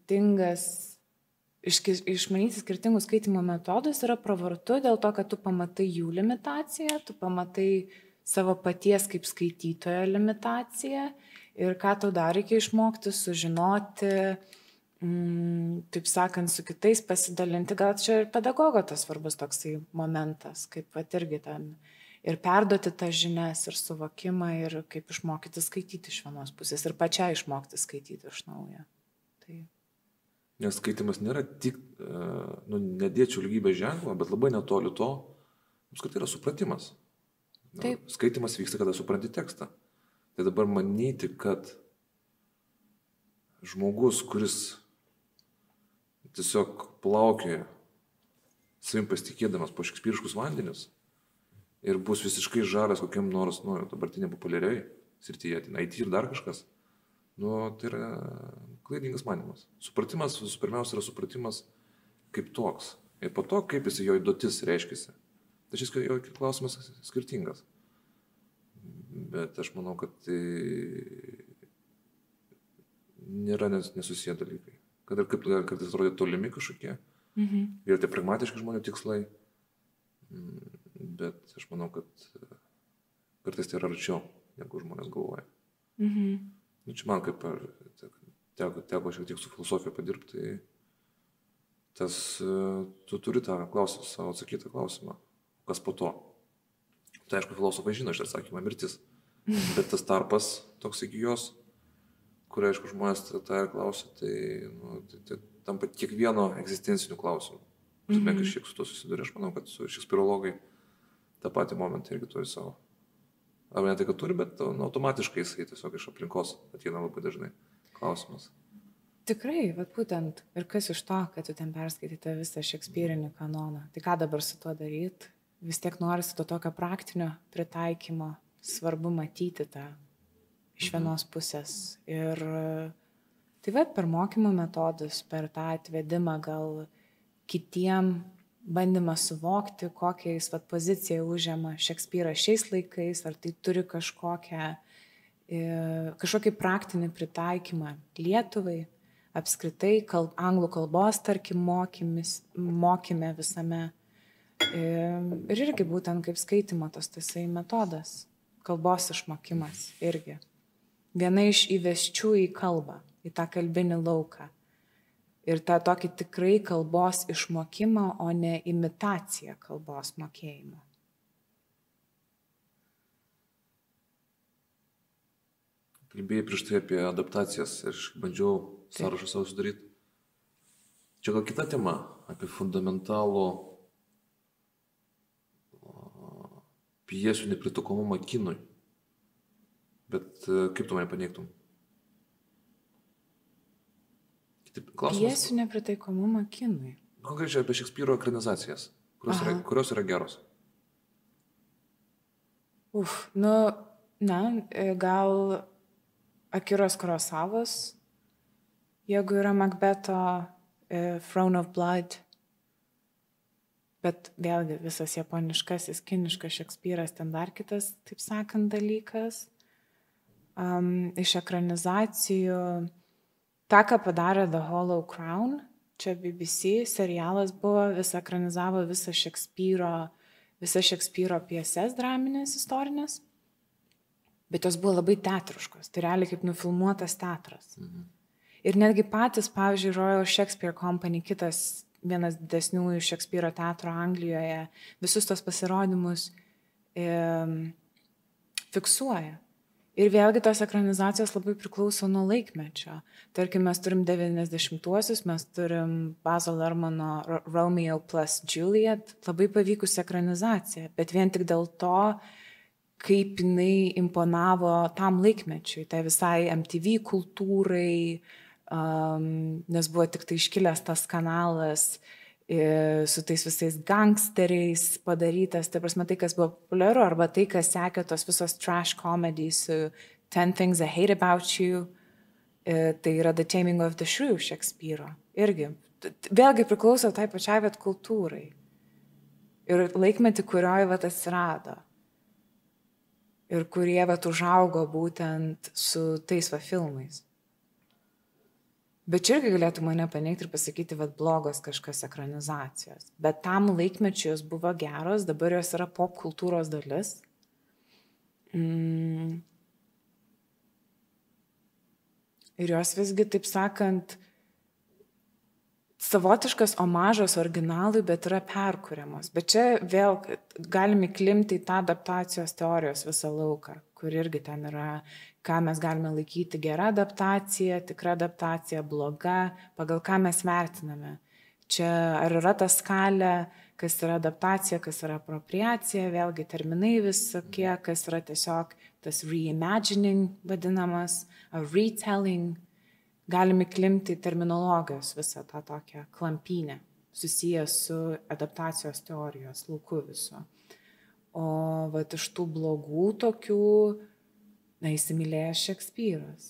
skirtingus skaitimo metodus yra pravartu dėl to, kad tu pamatai jų limitaciją, tu pamatai savo paties kaip skaitytojo limitaciją ir ką tau dar reikia išmokti, sužinoti, taip sakant, su kitais pasidalinti. Gal čia ir pedagogo tas svarbus toksai momentas, kaip vat irgi ten ir perduoti tas žinias ir suvokimą ir kaip išmokyti skaityti iš vienos pusės ir pačiai išmokti skaityti iš naujo. Tai... Nes skaitimas nėra tik, nedėčiau lygybės ženklą, bet labai netoli to, apskritai yra supratimas. Taip. Skaitimas vyksta, kada supranti tekstą. Tai dabar manyti, kad žmogus, kuris tiesiog plaukioja savim pasitikėdamas po šekspyriškus vandenius ir bus visiškai žaras kokiam nors, dabartinė populiariai srityje, IT ir dar kažkas, tai yra klaidingas manimas. Supratimas, visų pirmiausia, yra supratimas kaip toks. Ir po to, kaip jis jo įduotis reiškiasi. Tai šis jo klausimas skirtingas. Bet aš manau, kad tai nėra nesusiję dalykai. Kad ir kaip kartais atrodo tolimi kažkokie. Ir tie pragmatiški žmonių tikslai. Bet aš manau, kad kartais tai yra arčiau, negu žmonės galvoja. Čia man kaip teko šiek tiek su filosofija padirbti, tai tu turi tą klausimą, savo atsakytą klausimą. Kas po to? Tai aišku, filosofai žino iš atsakymą mirtis. Bet tas tarpas toks iki jos, kur aišku žmonės tą klausia, tai tampa kiekvieno egzistencinių klausimų. Žinai, kažkiek su to susiduria. Aš manau, kad šekspyrologai tą patį momentą irgi turi savo. Ar ne tai, kad turi, bet automatiškai jisai tiesiog iš aplinkos ateina labai dažnai klausimas. Tikrai, vat būtent. Ir kas iš to, kad tu ten perskaityti visą šekspyrinį kanoną? Tai ką dabar su tuo daryti? Vis tiek norisi to tokio praktinio pritaikymo. Svarbu matyti tą iš vienos pusės. Ir tai va, per mokymo metodus, per tą atvedimą gal kitiem bandymą suvokti, kokią jis poziciją užima Šekspyras šiais laikais, ar tai turi kažkokį praktinį pritaikymą Lietuvai, apskritai anglų kalbos, tarkim, mokyme visame. Ir irgi būtent kaip skaitimo tas tasai metodas, kalbos išmokimas irgi. Viena iš įvesčių į kalbą, į tą kalbinį lauką. Ir tą tokį tikrai kalbos išmokimą, o ne imitaciją kalbos mokėjimo. Kalbėjai prieš tai apie adaptacijas ir aš bandžiau sąrašą savo sudaryti. Čia gal kita tema, apie fundamentalų pjesių nepritakomumą kinui. Bet kaip tu mane paneigtum? Pjesių nepritaikomumą kinui. Konkrečiai apie Šekspyro ekranizacijas, kurios yra geros. Gal Akiros Kurosavos, jeigu yra Makbeto Throne of Blood, bet vėlgi visas japoniškasis, kiniškas Šekspyras ten dar kitas, taip sakant, dalykas. Iš ekranizacijų tą, ką padarė The Hollow Crown, čia BBC serialas buvo, ekranizavo visą Šekspyro pjeses draminės, istorinės, bet jos buvo labai teatriškos, tai realiai kaip nufilmuotas teatras. Ir netgi patys, pavyzdžiui, Royal Shakespeare Company, kitas vienas didesniųjų Šekspyro teatro Anglijoje, visus tos pasirodymus fiksuoja. Ir vėlgi tos ekranizacijos labai priklauso nuo laikmečio. Tarkim, mes turim 90-uosius, mes turim Bazo Lermano Romeo plus Juliet, labai pavykusi ekranizacija, bet vien tik dėl to, kaip jinai imponavo tam laikmečiui, tai visai MTV kultūrai, nes buvo tik tai iškilęs tas kanalas su tais visais gangsteriais padarytas, tai prasme tai, kas buvo populiaru, arba tai, kas sekė tos visos trash comedies, 10 Things I Hate About You, tai yra The Taming of the Shrew Šekspyro. Irgi, vėlgi priklauso tai pačiai kultūrai. Ir laikmetį, kurioje atsirado. Ir kurie užaugo būtent su tais filmais. Bet čia irgi galėtų mane paneigti ir pasakyti, blogos kažkas ekranizacijos. Bet tam laikmečiu jos buvo geros, dabar jos yra pop kultūros dalis. Ir jos visgi, taip sakant, savotiškas omažas originalui, bet yra perkuriamos. Bet čia vėl galime įklimti į tą adaptacijos teorijos visą lauką, kur irgi ten yra, ką mes galime laikyti gera adaptacija, tikra adaptacija, bloga, pagal ką mes vertiname. Čia ar yra ta skalė, kas yra adaptacija, kas yra apropriacija, vėlgi terminai visokie, kas yra tiesiog tas reimagining vadinamas, ar retelling. Galime klimti terminologijos visą tą tokią klampynę, susijęs su adaptacijos teorijos lauku viso. O vat iš tų blogų tokių, įsimylėjęs Šekspyras.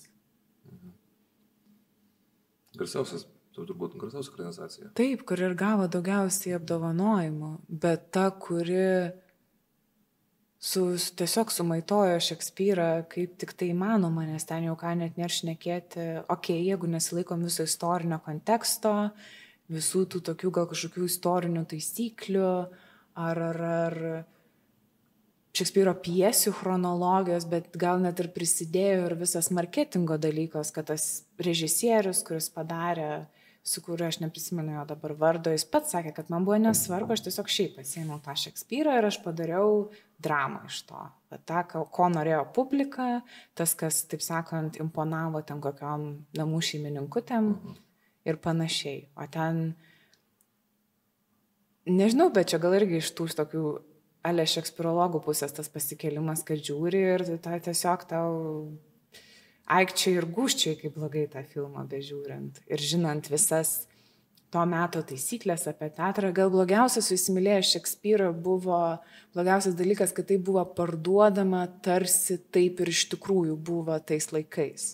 Garsiausias, turbūt garsiausia ekranizacija. Taip, kur ir gavo daugiausiai apdovanojimų, bet ta, kuri tiesiog sumaitojo Šekspyrą kaip tik tai įmanoma, nes ten jau ką net nėra šnekėti, jeigu nesilaikom viso istorinio konteksto, visų tų tokių gal kažkokių istorinių taisyklių, ar Šekspyro pjesių chronologijos, bet gal net ir prisidėjo ir visas marketingo dalykas, kad tas režisierius, kuris padarė, su kuriuo aš neprisimenu jo dabar vardo, jis pats sakė, kad man buvo nesvarbu, aš tiesiog šiaip pasiėmiau tą Šekspyrą ir aš padariau dramą iš to. Ta, ko norėjo publika, tas, kas, taip sakant, imponavo ten kokiom namų šeimininkutėm ir panašiai. O ten, nežinau, bet čia gal irgi iš tų tokių ale šekspirologų pusės tas pasikėlimas, kad žiūri ir tai tiesiog tau aikčiai ir gūščiai, kaip blogai tą filmą bežiūrint. Ir žinant visas to meto taisyklės apie teatrą, gal blogiausias su įsimylėjęs Šekspyrą buvo, blogiausias dalykas, kad tai buvo parduodama tarsi taip ir iš tikrųjų buvo tais laikais.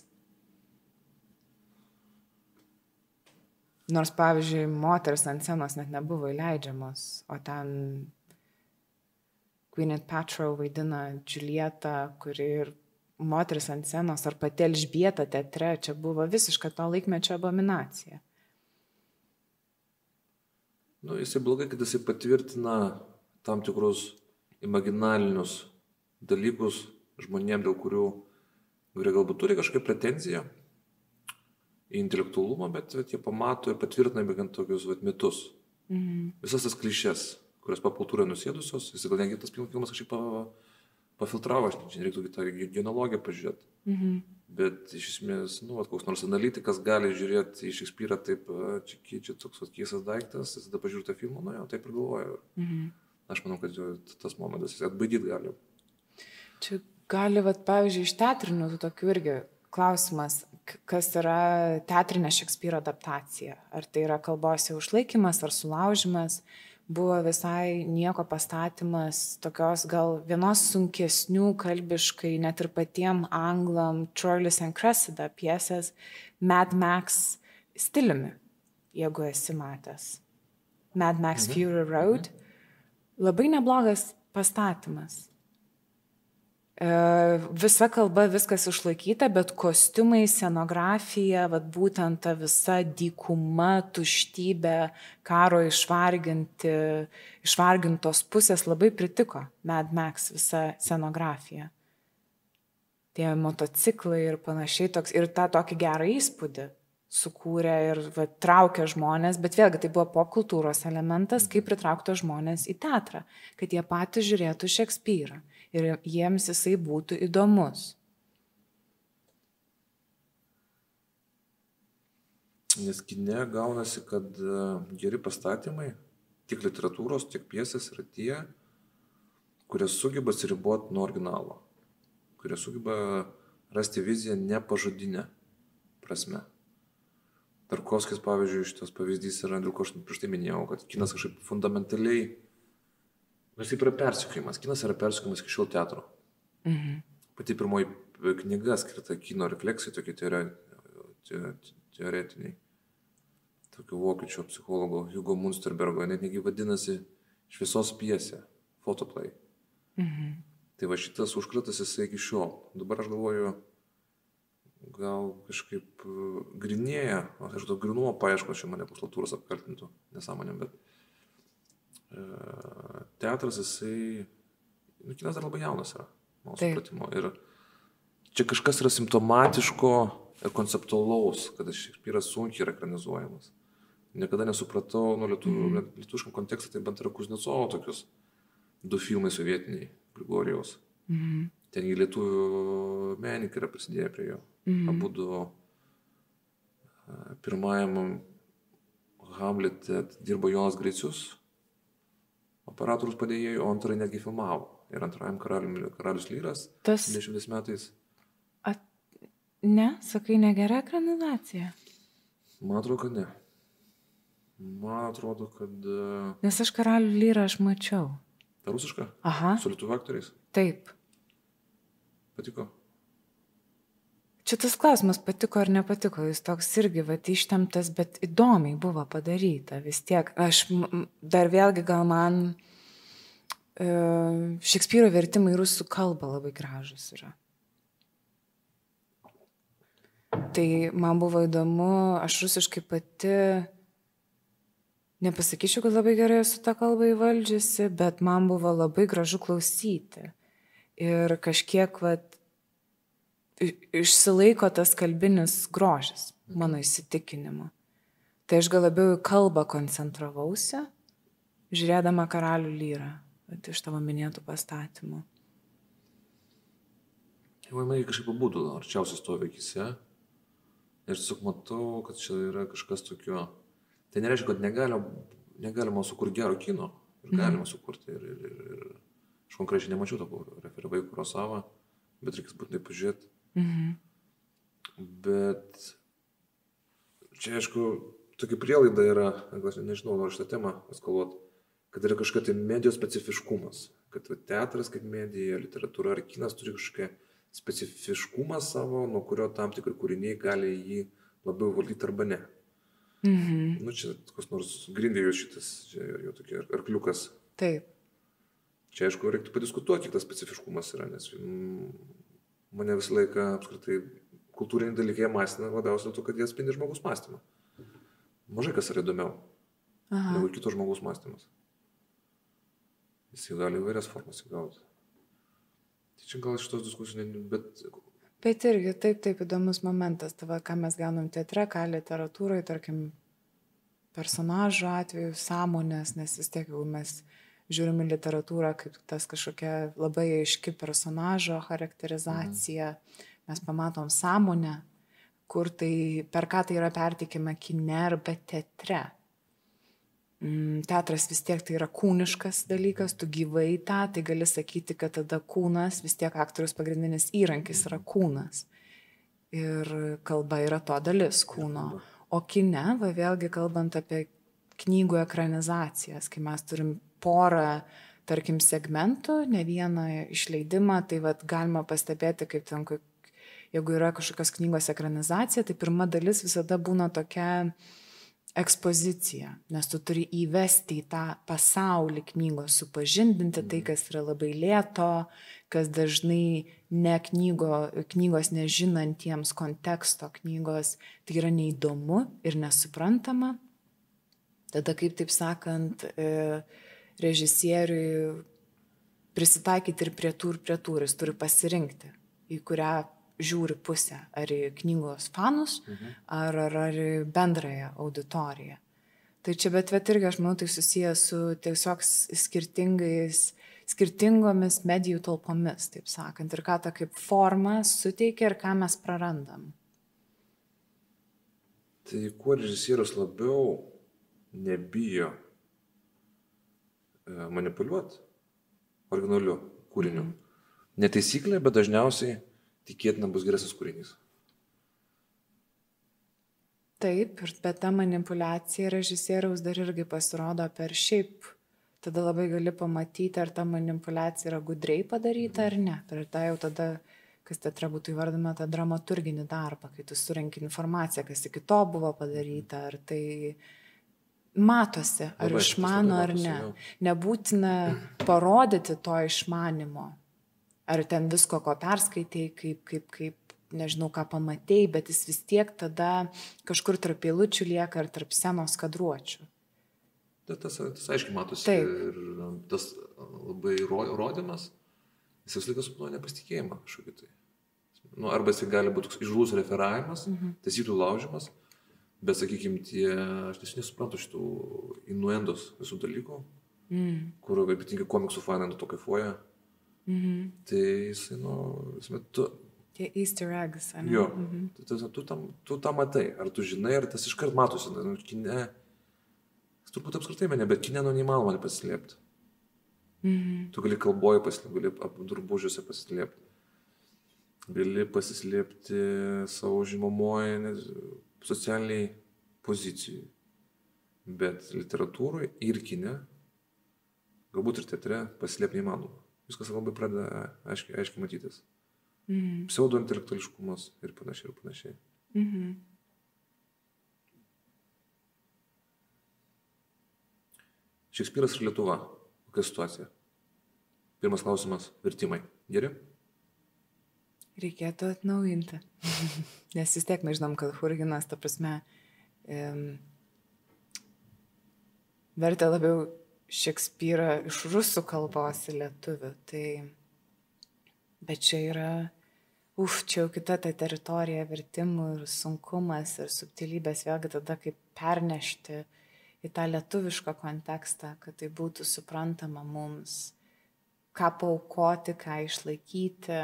Nors, pavyzdžiui, moteris ant scenos net nebuvo įleidžiamos, o ten Gwyneth Paltrow vaidina Džiulietą, kuri ir moteris ant scenos, ar pati Elžbieta teatre, čia buvo visiška to laikmečio abominacija. Jisai blogai, kad jisai patvirtina tam tikrus imaginalinius dalykus žmonėm, dėl kurie galbūt turi kažkokią pretenziją į intelektualumą, bet jie pamato ir patvirtina bėgant tokius mitus. Visas tas klišes, kurios popkultūroje nusėdusios, jis gal netgi tas filmas kažkaip pafiltravo, aš nereiktų tą genealogiją pažiūrėti. Bet iš esmės, koks nors analitikas gali žiūrėti į Šekspyrą taip, čia toks keistas daiktas, jis tada pažiūrė tą filmą, taip ir galvoju. Aš manau, kad tas momentas jis atbaidyti gali. Čia gali, pavyzdžiui, iš teatrinių tokių irgi klausimas, kas yra teatrinė Šekspyro adaptacija. Ar tai yra kalbos jau išlaikymas, ar sulaužimas. Buvo visai nieko pastatymas tokios gal vienos sunkesnių kalbiškai, net ir patiem anglam, Troilus and Cressida pjesės Mad Max stiliumi, jeigu esi matęs. Mad Max Fury Road. Labai neblogas pastatymas. Visa kalba, viskas išlaikyta, bet kostiumai, scenografija, būtent ta visa dykuma, tuštybė, karo išvargintos pusės labai pritiko Mad Max visa scenografija. Tie motociklai ir panašiai toks, ir tą tokį gerą įspūdį sukūrė ir traukė žmonės, bet vėlgi tai buvo popkultūros elementas, kaip pritraukti žmonės į teatrą, kad jie patys žiūrėtų Šekspyrą. Ir jiems jisai būtų įdomus. Nes kine gaunasi, kad geri pastatymai, tiek literatūros, tiek pjesės yra tie, kurie sugeba atsiriboti nuo originalo, kurie sugeba rasti viziją nepažodinę prasme. Tarkovskis, pavyzdžiui, šitas pavyzdys yra, dėl ko aš prieš tai minėjau, kad kinas kažkaip fundamentaliai jis yra persikėjimas. Kinas yra persikėjimas iki šiol teatro. Pati pirmoji knyga skirta kino refleksijai, tokie teoretiniai. Tokio vokiečių psichologo Hugo Munsterbergo, net negi vadinasi Šviesos pjesė, Photoplay. Tai šitas užkratas jisai iki šiol. Dabar aš galvoju, gal kažkaip grinėja, aš to grinumo paieškos čia mane puslatūros apkaltintų nesąmonėm, bet teatras jisai, kinas dar labai jaunas yra. mano supratimo. Ir čia kažkas yra simptomatiško ir konceptualaus, kad Šekspyras sunkiai yra ekranizuojamas. Niekada nesupratau, lietuviškam kontekste, tai bent yra Kuznecovo tokius 2 filmai sovietiniai, Grigorijaus. Ten į lietuvių menininkai yra prisidėję prie jo. Abudu pirmajam Hamlete dirbo Jonas Gricius, operatorius padėjėjų, o antrai netgi filmavo. Ir antrajam Karalius Lyras 20 metais. Ne, sakai, negera ekranizacija? Man atrodo, kad ne. Man atrodo, kad... Nes aš Karalių Lyrą aš mačiau. Ta rusiška? Aha. Su lietuvių aktoriais? Taip. Patiko? Čia tas klausimas, patiko ar nepatiko, jis toks irgi ištemptas, bet įdomiai buvo padaryta vis tiek. Aš dar vėlgi gal man Šekspyro vertimai rusų kalba labai gražus yra. Tai man buvo įdomu, aš rusiškai pati nepasakyčiau, kad labai gerai esu tą kalbą įvaldžiusi, bet man buvo labai gražu klausyti. Ir kažkiek išsilaiko tas kalbinis grožis, mano įsitikinimu. Tai aš gal labiau į kalbą koncentravausi, žiūrėdama Karalių Lyrą, iš tavo minėtų pastatymų. Jau man kažkaip abudu arčiausiai stovi akise. Ir tiesiog matau, kad čia yra kažkas tokio. Tai nereiškia, kad negalima sukurti gero kino. Ir galima sukurti. Ir aš konkrečiai nemačiau to referavai Kurosavą, bet reikės būtinai pažiūrėti. Bet čia, aišku, tokia prielaida yra, nežinau, noriu šitą temą eskaluoti, kad yra kažkokia tai medijos specifiškumas, kad teatras kaip medija, literatūra ar kinas turi kažkokią specifiškumą savo, nuo kurio tam tikri kūriniai gali jį labiau valdyti arba ne. Nu, čia koks nors Grindėjus šitas, čia jo tokia arkliukas. Taip. Čia, aišku, reiktų padiskutuoti, kiek tas specifiškumas yra, nes mane visą laiką apskritai kultūriniai dalykai mąstina labiausiai dėl to, kad jie atspindi žmogaus mąstymą. Mažai kas yra įdomiau negu kito žmogaus mąstymas. Jis gali įvairias formas įgauti. Tai čia gal šitos diskusijos, Bet irgi taip įdomus momentas, tava, ką mes gaunam teatre, ką literatūrai, tarkim, personažų atveju, sąmonės, nes vis tiek jau mes žiūrime literatūrą kaip tas kažkokia labai aiški personažo charakterizacija, mes pamatom sąmonę, kur tai, per ką tai yra perteikiama kine arba teatre. Teatras vis tiek tai yra kūniškas dalykas, tu gyvai tą, tai gali sakyti, kad tada kūnas, vis tiek aktorius pagrindinis įrankis yra kūnas. Ir kalba yra to dalis kūno. O kine, vėlgi kalbant apie knygų ekranizacijas, kai mes turim porą, tarkim, segmentų, ne vieną išleidimą, tai galima pastebėti, kaip ten, jeigu yra kažkokios knygos ekranizacija, tai pirma dalis visada būna tokia ekspozicija, nes tu turi įvesti į tą pasaulį knygos, supažindinti tai, kas yra labai lėto, kas dažnai ne knygos nežinantiems konteksto knygos, tai yra neįdomu ir nesuprantama. Tada, kaip taip sakant, režisieriui prisitaikyti ir prie tų, jis turi pasirinkti, į kurią žiūri pusę, ar į knygos fanus, ar į bendrąją auditoriją. Tai čia, bet irgi, aš manau, tai susijęs su tiesiog skirtingomis medijų talpomis, taip sakant, ir ką ta kaip forma suteikia ir ką mes prarandam. Tai kuo režisierius labiau nebijo manipuliuoti originaliu kūriniu. Netaisyklė, bet dažniausiai tikėtina bus geresnis kūrinys. Taip, bet ta manipulacija režisieriaus dar irgi pasirodo per šiaip. Tada labai gali pamatyti, ar ta manipulacija yra gudriai padaryta ar ne. Per tą jau tada, kas teatre būtų įvardama, tą dramaturginį darbą, kai tu surenki informaciją, kas iki to buvo padaryta, ar tai matosi, ar išmano ar ne. Nebūtina parodyti to išmanimo. Ar ten visko, ko perskaitėjai, kaip nežinau, ką pamatėjai, bet jis vis tiek tada kažkur tarp eilučių lieka ar tarp scenos kadruočių. Tas aiškiai matosi. Taip. Ir tas labai rodymas, jis vis laikas suplanuoja nepasitikėjimą kažkokį tai. Nu, arba jis gali būti toks išžūlus referavimas, taisyklių laužimas, bet, sakykime, aš nesuprantu šitų innuendos visų dalykų, kur ypatingai komiksų fanai nuo to kaifuoja. Tai jisai, Tie Easter eggs, ne? Jo, tu tą matai, ar tu žinai, ar tas iškart matosi, kine, turbūt apskritai mane, bet kine neįmanoma pasislėpti. Tu gali kalboje pasislėpti, gali apdurbužiuose pasislėpti, gali pasislėpti savo žimomoje socialiniai pozicijai, bet literatūroje ir kine, galbūt ir teatre pasislėpti neįmanoma. Viskas labai pradeda aiškiai matytis. Pseudo-intelektuališkumas ir panašiai, ir panašiai. Šekspyras ir Lietuva. Kokia situacija? Pirmas klausimas – vertimai. Geri? Reikėtų atnaujinti. Nes vis tiek mes žinom, kad Churginas, ta prasme, vertė labiau Šekspyrą iš rusų kalbos į lietuvių. Bet čia yra, čia jau kita ta teritorija vertimų ir sunkumas ir subtilybės, vėlgi tada kaip pernešti į tą lietuvišką kontekstą, kad tai būtų suprantama mums, ką paaukoti, ką išlaikyti.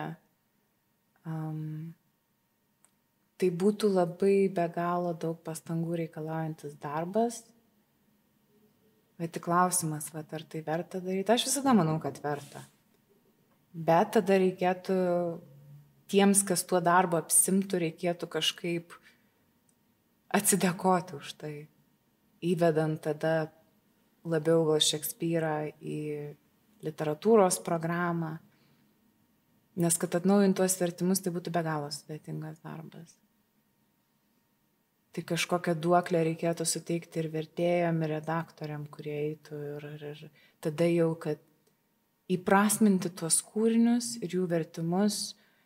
Tai būtų labai be galo daug pastangų reikalaujantis darbas, bet tik klausimas, ar tai verta daryti. Aš visada manau, kad verta. Bet tada reikėtų tiems, kas tuo darbu apsimtų, reikėtų kažkaip atsidėkoti už tai, įvedant tada labiau gal Šekspyrą į literatūros programą, nes kad atnaujintuos vertimus, tai būtų be galo sudėtingas darbas. Tai kažkokią duoklę reikėtų suteikti ir vertėjam, ir redaktoriam, kurie eitų ir tada jau, kad įprasminti tuos kūrinius ir jų vertimus,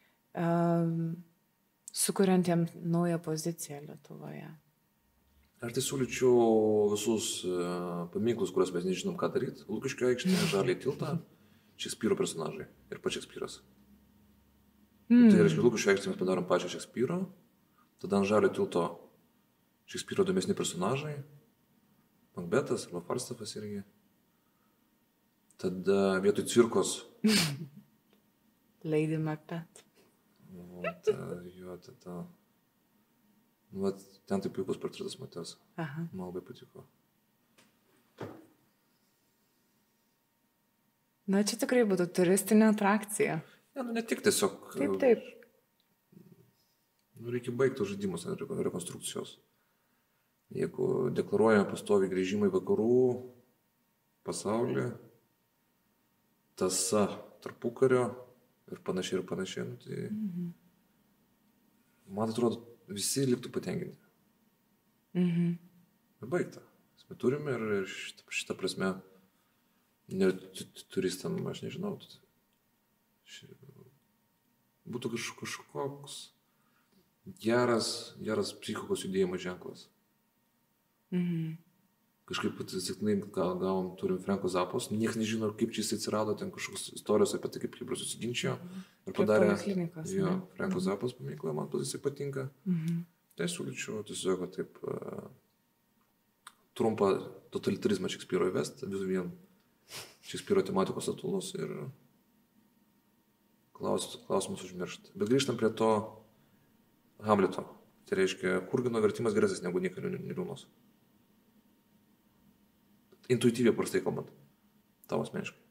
sukuriant jam naują poziciją Lietuvoje. Aš tai siūlyčiau visus paminklus, kuriuos mes nežinom, ką daryti. Lukiškių aikštė, Žaliąjį tiltą, Šekspyro personažai ir pats Šekspyras. Tai reiškia, Lukiškių aikštė mes padarom pačią Šekspyro, tada ant Žaliojo tilto Šekspyro įdomesni personažai, Makbetas arba Falstafas irgi. Tada vietoj Cvirkos Lady Macbeth. Ten taip puikus portretas moters. Man labai patiko. Na, čia tikrai būtų turistinė atrakcija. Ne tik tiesiog. Taip. Reikia baigti žaidimus rekonstrukcijos. Jeigu deklaruojame pastoviai grįžimą į vakarų pasaulį, tąsa tarpukario ir panašiai, tai man atrodo, visi liktų patenkinti. Baigta. Mes turime ir šitą prasme, turistam, aš nežinau, būtų kažkoks geras psichikos judėjimo ženklas. Kažkaip atsitiktinai turim Franko Zapos, niekas nežino, kaip čia jis atsirado, ten kažkoks istorijos apie tai, kaip Libra susiginčijo ir padarė Franko Zapos paminklą, man jisai patinka. Tai siūlyčiau tiesiog taip trumpą totalitarizmą Šekspyro įvesti, visų vien Šekspyro tematikos atulus ir klausimus užmiršti. Bet grįžtam prie to Hamleto. Tai reiškia, Churgino vertimas geresnis negu Nyka Niliūnos. Intuityviai prastai kalbant. Tavo asmeniškai.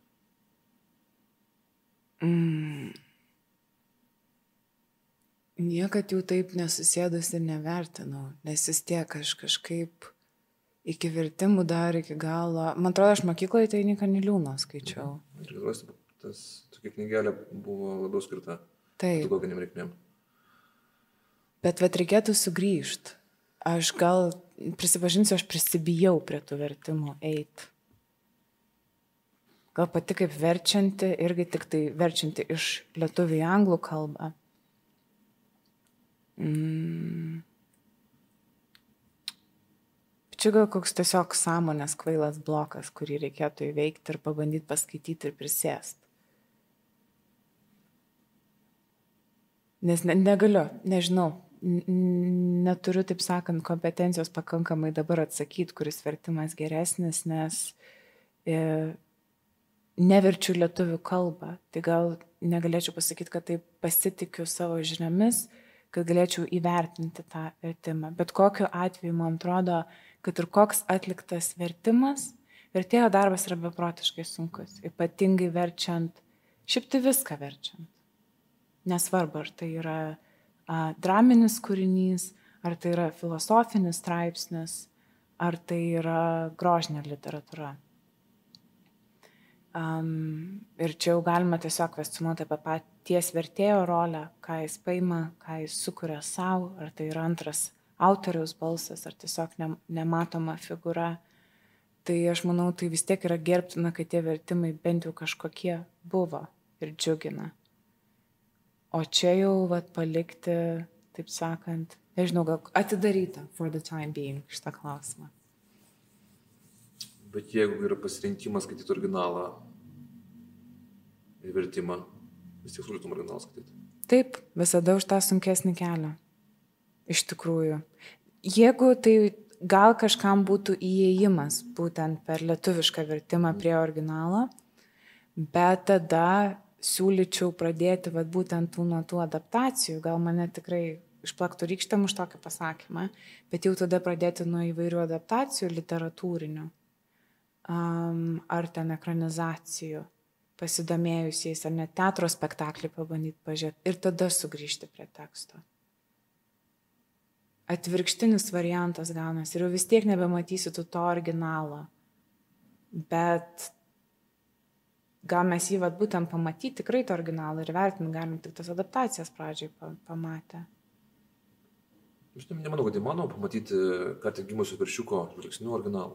Niekad jau taip nesusėdus ir nevertinau, nes vis tiek aš kažkaip iki vertimų dar iki galo. Man atrodo, aš mokykloje tai Nyka Niliūną skaičiau. Tokia knygelė buvo labiau skirta pedagoginiam reikmėm. Bet reikėtų sugrįžti. Aš gal, prisipažinsiu, aš prisibijau prie tų vertimų eit. Gal pati kaip verčianti, irgi tik tai verčianti iš lietuvių į anglų kalbą. Čia gal koks tiesiog sąmonės kvailas blokas, kurį reikėtų įveikti ir pabandyti paskaityti ir prisėsti. Nes negaliu, nežinau, neturiu, taip sakant, kompetencijos pakankamai dabar atsakyti, kuris vertimas geresnis, nes neverčiu lietuvių kalbą. Tai gal negalėčiau pasakyti, kad taip pasitikiu savo žiniomis, kad galėčiau įvertinti tą vertimą. Bet kokiu atveju, man atrodo, kad ir koks atliktas vertimas, vertėjo darbas yra beprotiškai sunkus, ypatingai verčiant, šiaip tai viską verčiant. Nesvarbu, ar tai yra draminis kūrinys, ar tai yra filosofinis straipsnis, ar tai yra grožinė literatūra. Ir čia jau galima tiesiog kvestionuoti apie paties vertėjo rolę, ką jis paima, ką jis sukuria savo, ar tai yra antras autoriaus balsas, ar tiesiog nematoma figūra. Tai aš manau, tai vis tiek yra gerbtina, kad tie vertimai bent jau kažkokie buvo ir džiugina. O čia jau palikti, taip sakant, nežinau, gal atidaryta for the time being šitą klausimą. Bet jeigu yra pasirinkimas skaityti originalą ir vertimą, vis tiek siūlytum originalą skaityti. Taip, visada už tą sunkesnį kelią. Iš tikrųjų. Jeigu tai gal kažkam būtų įėjimas būtent per lietuvišką vertimą prie originalo, bet tada siūlyčiau pradėti būtent nuo tų adaptacijų, gal mane tikrai išplaktų rykštėm už tokį pasakymą, bet jau tada pradėti nuo įvairių adaptacijų literatūrinių, ar ten ekranizacijų, pasidomėjusiais, ar net teatro spektaklį pabandyti pažiūrėti ir tada sugrįžti prie teksto. Atvirkštinis variantas gaunasi ir jau vis tiek nebematysi tu to originalo, bet gal mes jį būtent pamatyti tikrai to originalą ir vertinti galim tik tas adaptacijas pradžiai pamatę. Aš nemanau, kad įmanoma pamatyti, ką tik gimusio veršiuko žvilgsniu originalą.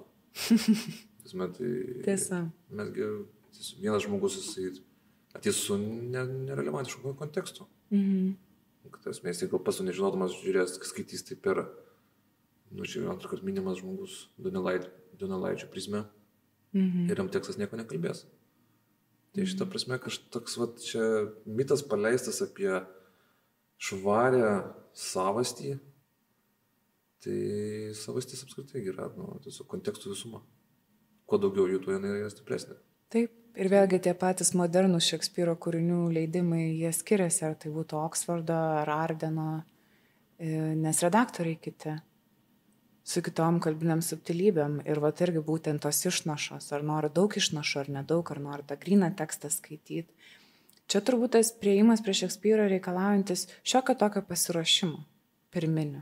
Tiesa. Mesgi vienas žmogus atės su nerelevantišku kontekstu. Mes gal pats nežinodamas žiūrės, skaitys tai per, čia antrą kartą minimas žmogus Donelaičio prizmę ir jam tekstas nieko nekalbės. Tai šitą prasme, toks čia mitas paleistas apie švarę savastį, tai savastis apskritai yra, tiesiog kontekstų visuma. Kuo daugiau jų, tuo jinai yra stipresnė. Taip, ir vėlgi tie patys modernūs Šekspyro kūrinių leidimai, jie skiriasi, ar tai būtų Oksfordo ar Ardeno, nes redaktoriai kiti, su kitom kalbiniam subtilybėm. Ir irgi būtent tos išnašos, ar nori daug išnašų, ar nedaug, ar nori tą gryną tekstą skaityti. Čia turbūt tas priėjimas prie Šekspyro reikalaujantis šiokio tokio pasiruošimo pirminio.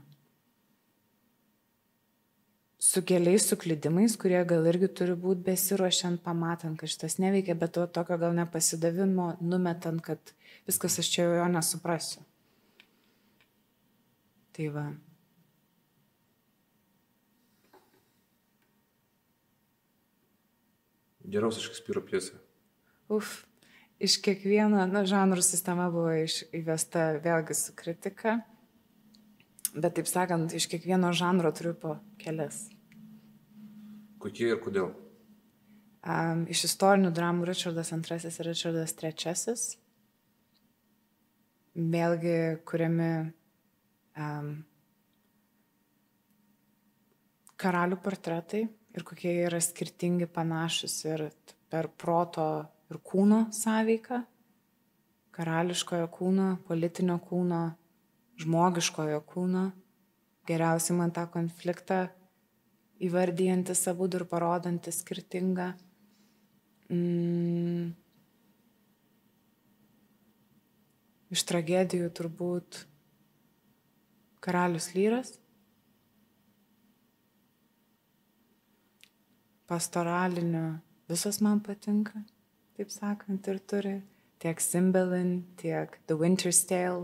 Su keliais suklydimais, kurie gal irgi turi būti besiruošiant, pamatant, kad šitas neveikia, bet to tokio gal nepasidavimo, numetant, kad viskas aš čia jo nesuprasiu. Tai va. Geriausia Šekspyro pjesė. Iš kiekvieno, žanrų sistema buvo įvesta vėlgi su kritika, bet taip sakant, iš kiekvieno žanro turiu po kelias. Kokie ir kodėl? Iš istorinių dramų Ričardas II ir Ričardas III. Vėlgi kuriami karalių portretai ir kokie yra skirtingi, panašus ir per proto ir kūno sąveiką, karališkojo kūno, politinio kūno, žmogiškojo kūno, geriausiai man tą konfliktą įvardyjantis abudu ir parodantis skirtingą. Iš tragedijų turbūt Karalius Lyras, pastoralinių visas man patinka, taip sakant, ir turi tiek Cymbeline, tiek The Winter's Tale,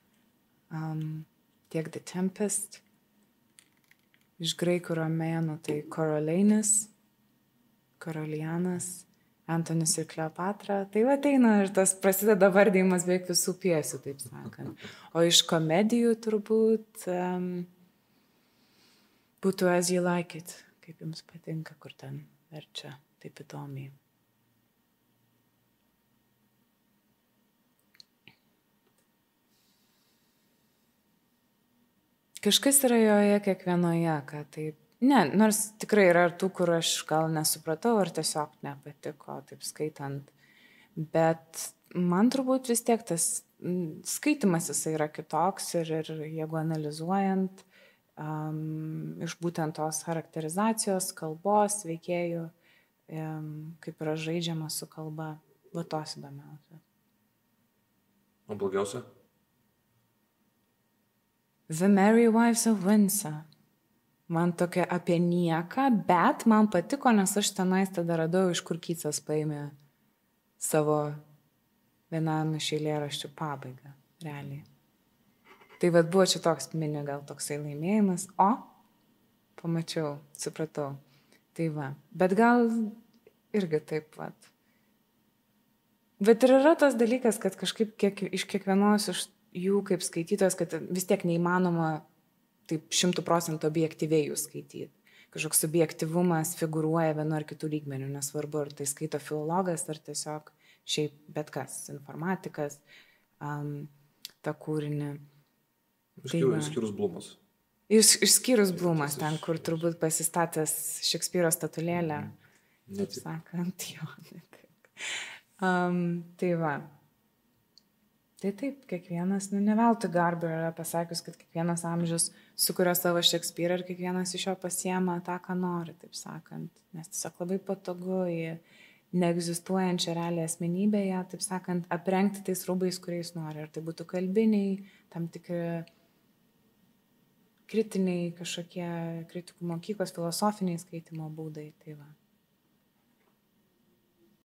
tiek The Tempest. Iš graikų romėnų tai Korolainis, Korolianas, Antonis ir Kleopatra. Tai ateina ir tas prasideda vardėjimas beveik visų pjesių, taip sakant. O iš komedijų turbūt būtų As You Like It, kaip jums patinka, kur ten verčia taip įdomiai. Kažkas yra joje kiekvienoje, kad taip. Ne, nors tikrai yra ir tų, kur aš gal nesupratau ar tiesiog nepatiko, taip skaitant. Bet man turbūt vis tiek tas skaitimas jisai yra kitoks ir jeigu analizuojant iš būtent tos charakterizacijos, kalbos, veikėjų, kaip yra žaidžiama su kalba, va tos įdomiausios. O blogiausia? The Merry Wives of Windsor. Man tokia apie nieką, bet man patiko, nes aš tenais tada radau, iš kur Keatsas paėmė savo vienam iš eilėraščių pabaigą, realiai. Tai vad buvo čia toks mini gal toksai laimėjimas, o pamačiau, supratau. Tai va, bet gal irgi taip vat. Bet ir yra tas dalykas, kad kažkaip iš kiekvienos iš jų kaip skaitytojas, kad vis tiek neįmanoma taip 100% objektyviai jų skaityti. Kažkoks subjektyvumas figuruoja vienu ar kitų lygmenių, nesvarbu, ar tai skaito filologas, ar tiesiog šiaip bet kas, informatikas, tą kūrinį. Išskyrus Blumas. Išskyrus Blumas, ten, kur turbūt pasistatęs Šekspyro statulėlę. Taip sakant, jo. Tai va. Tai taip, kiekvienas, ne veltui Garber yra pasakius, kad kiekvienas amžius sukuria savo Šekspyrą ir kiekvienas iš jo pasiema tą, ką nori, taip sakant. Nes tiesiog labai patogu į neegzistuojančią realią asmenybę, ją, taip sakant, aprengti tais rūbais, kuriais nori. Ar tai būtų kalbiniai, tam tikri kritiniai kažkokie kritikų mokyklos, filosofiniai skaitimo būdai. Tai va.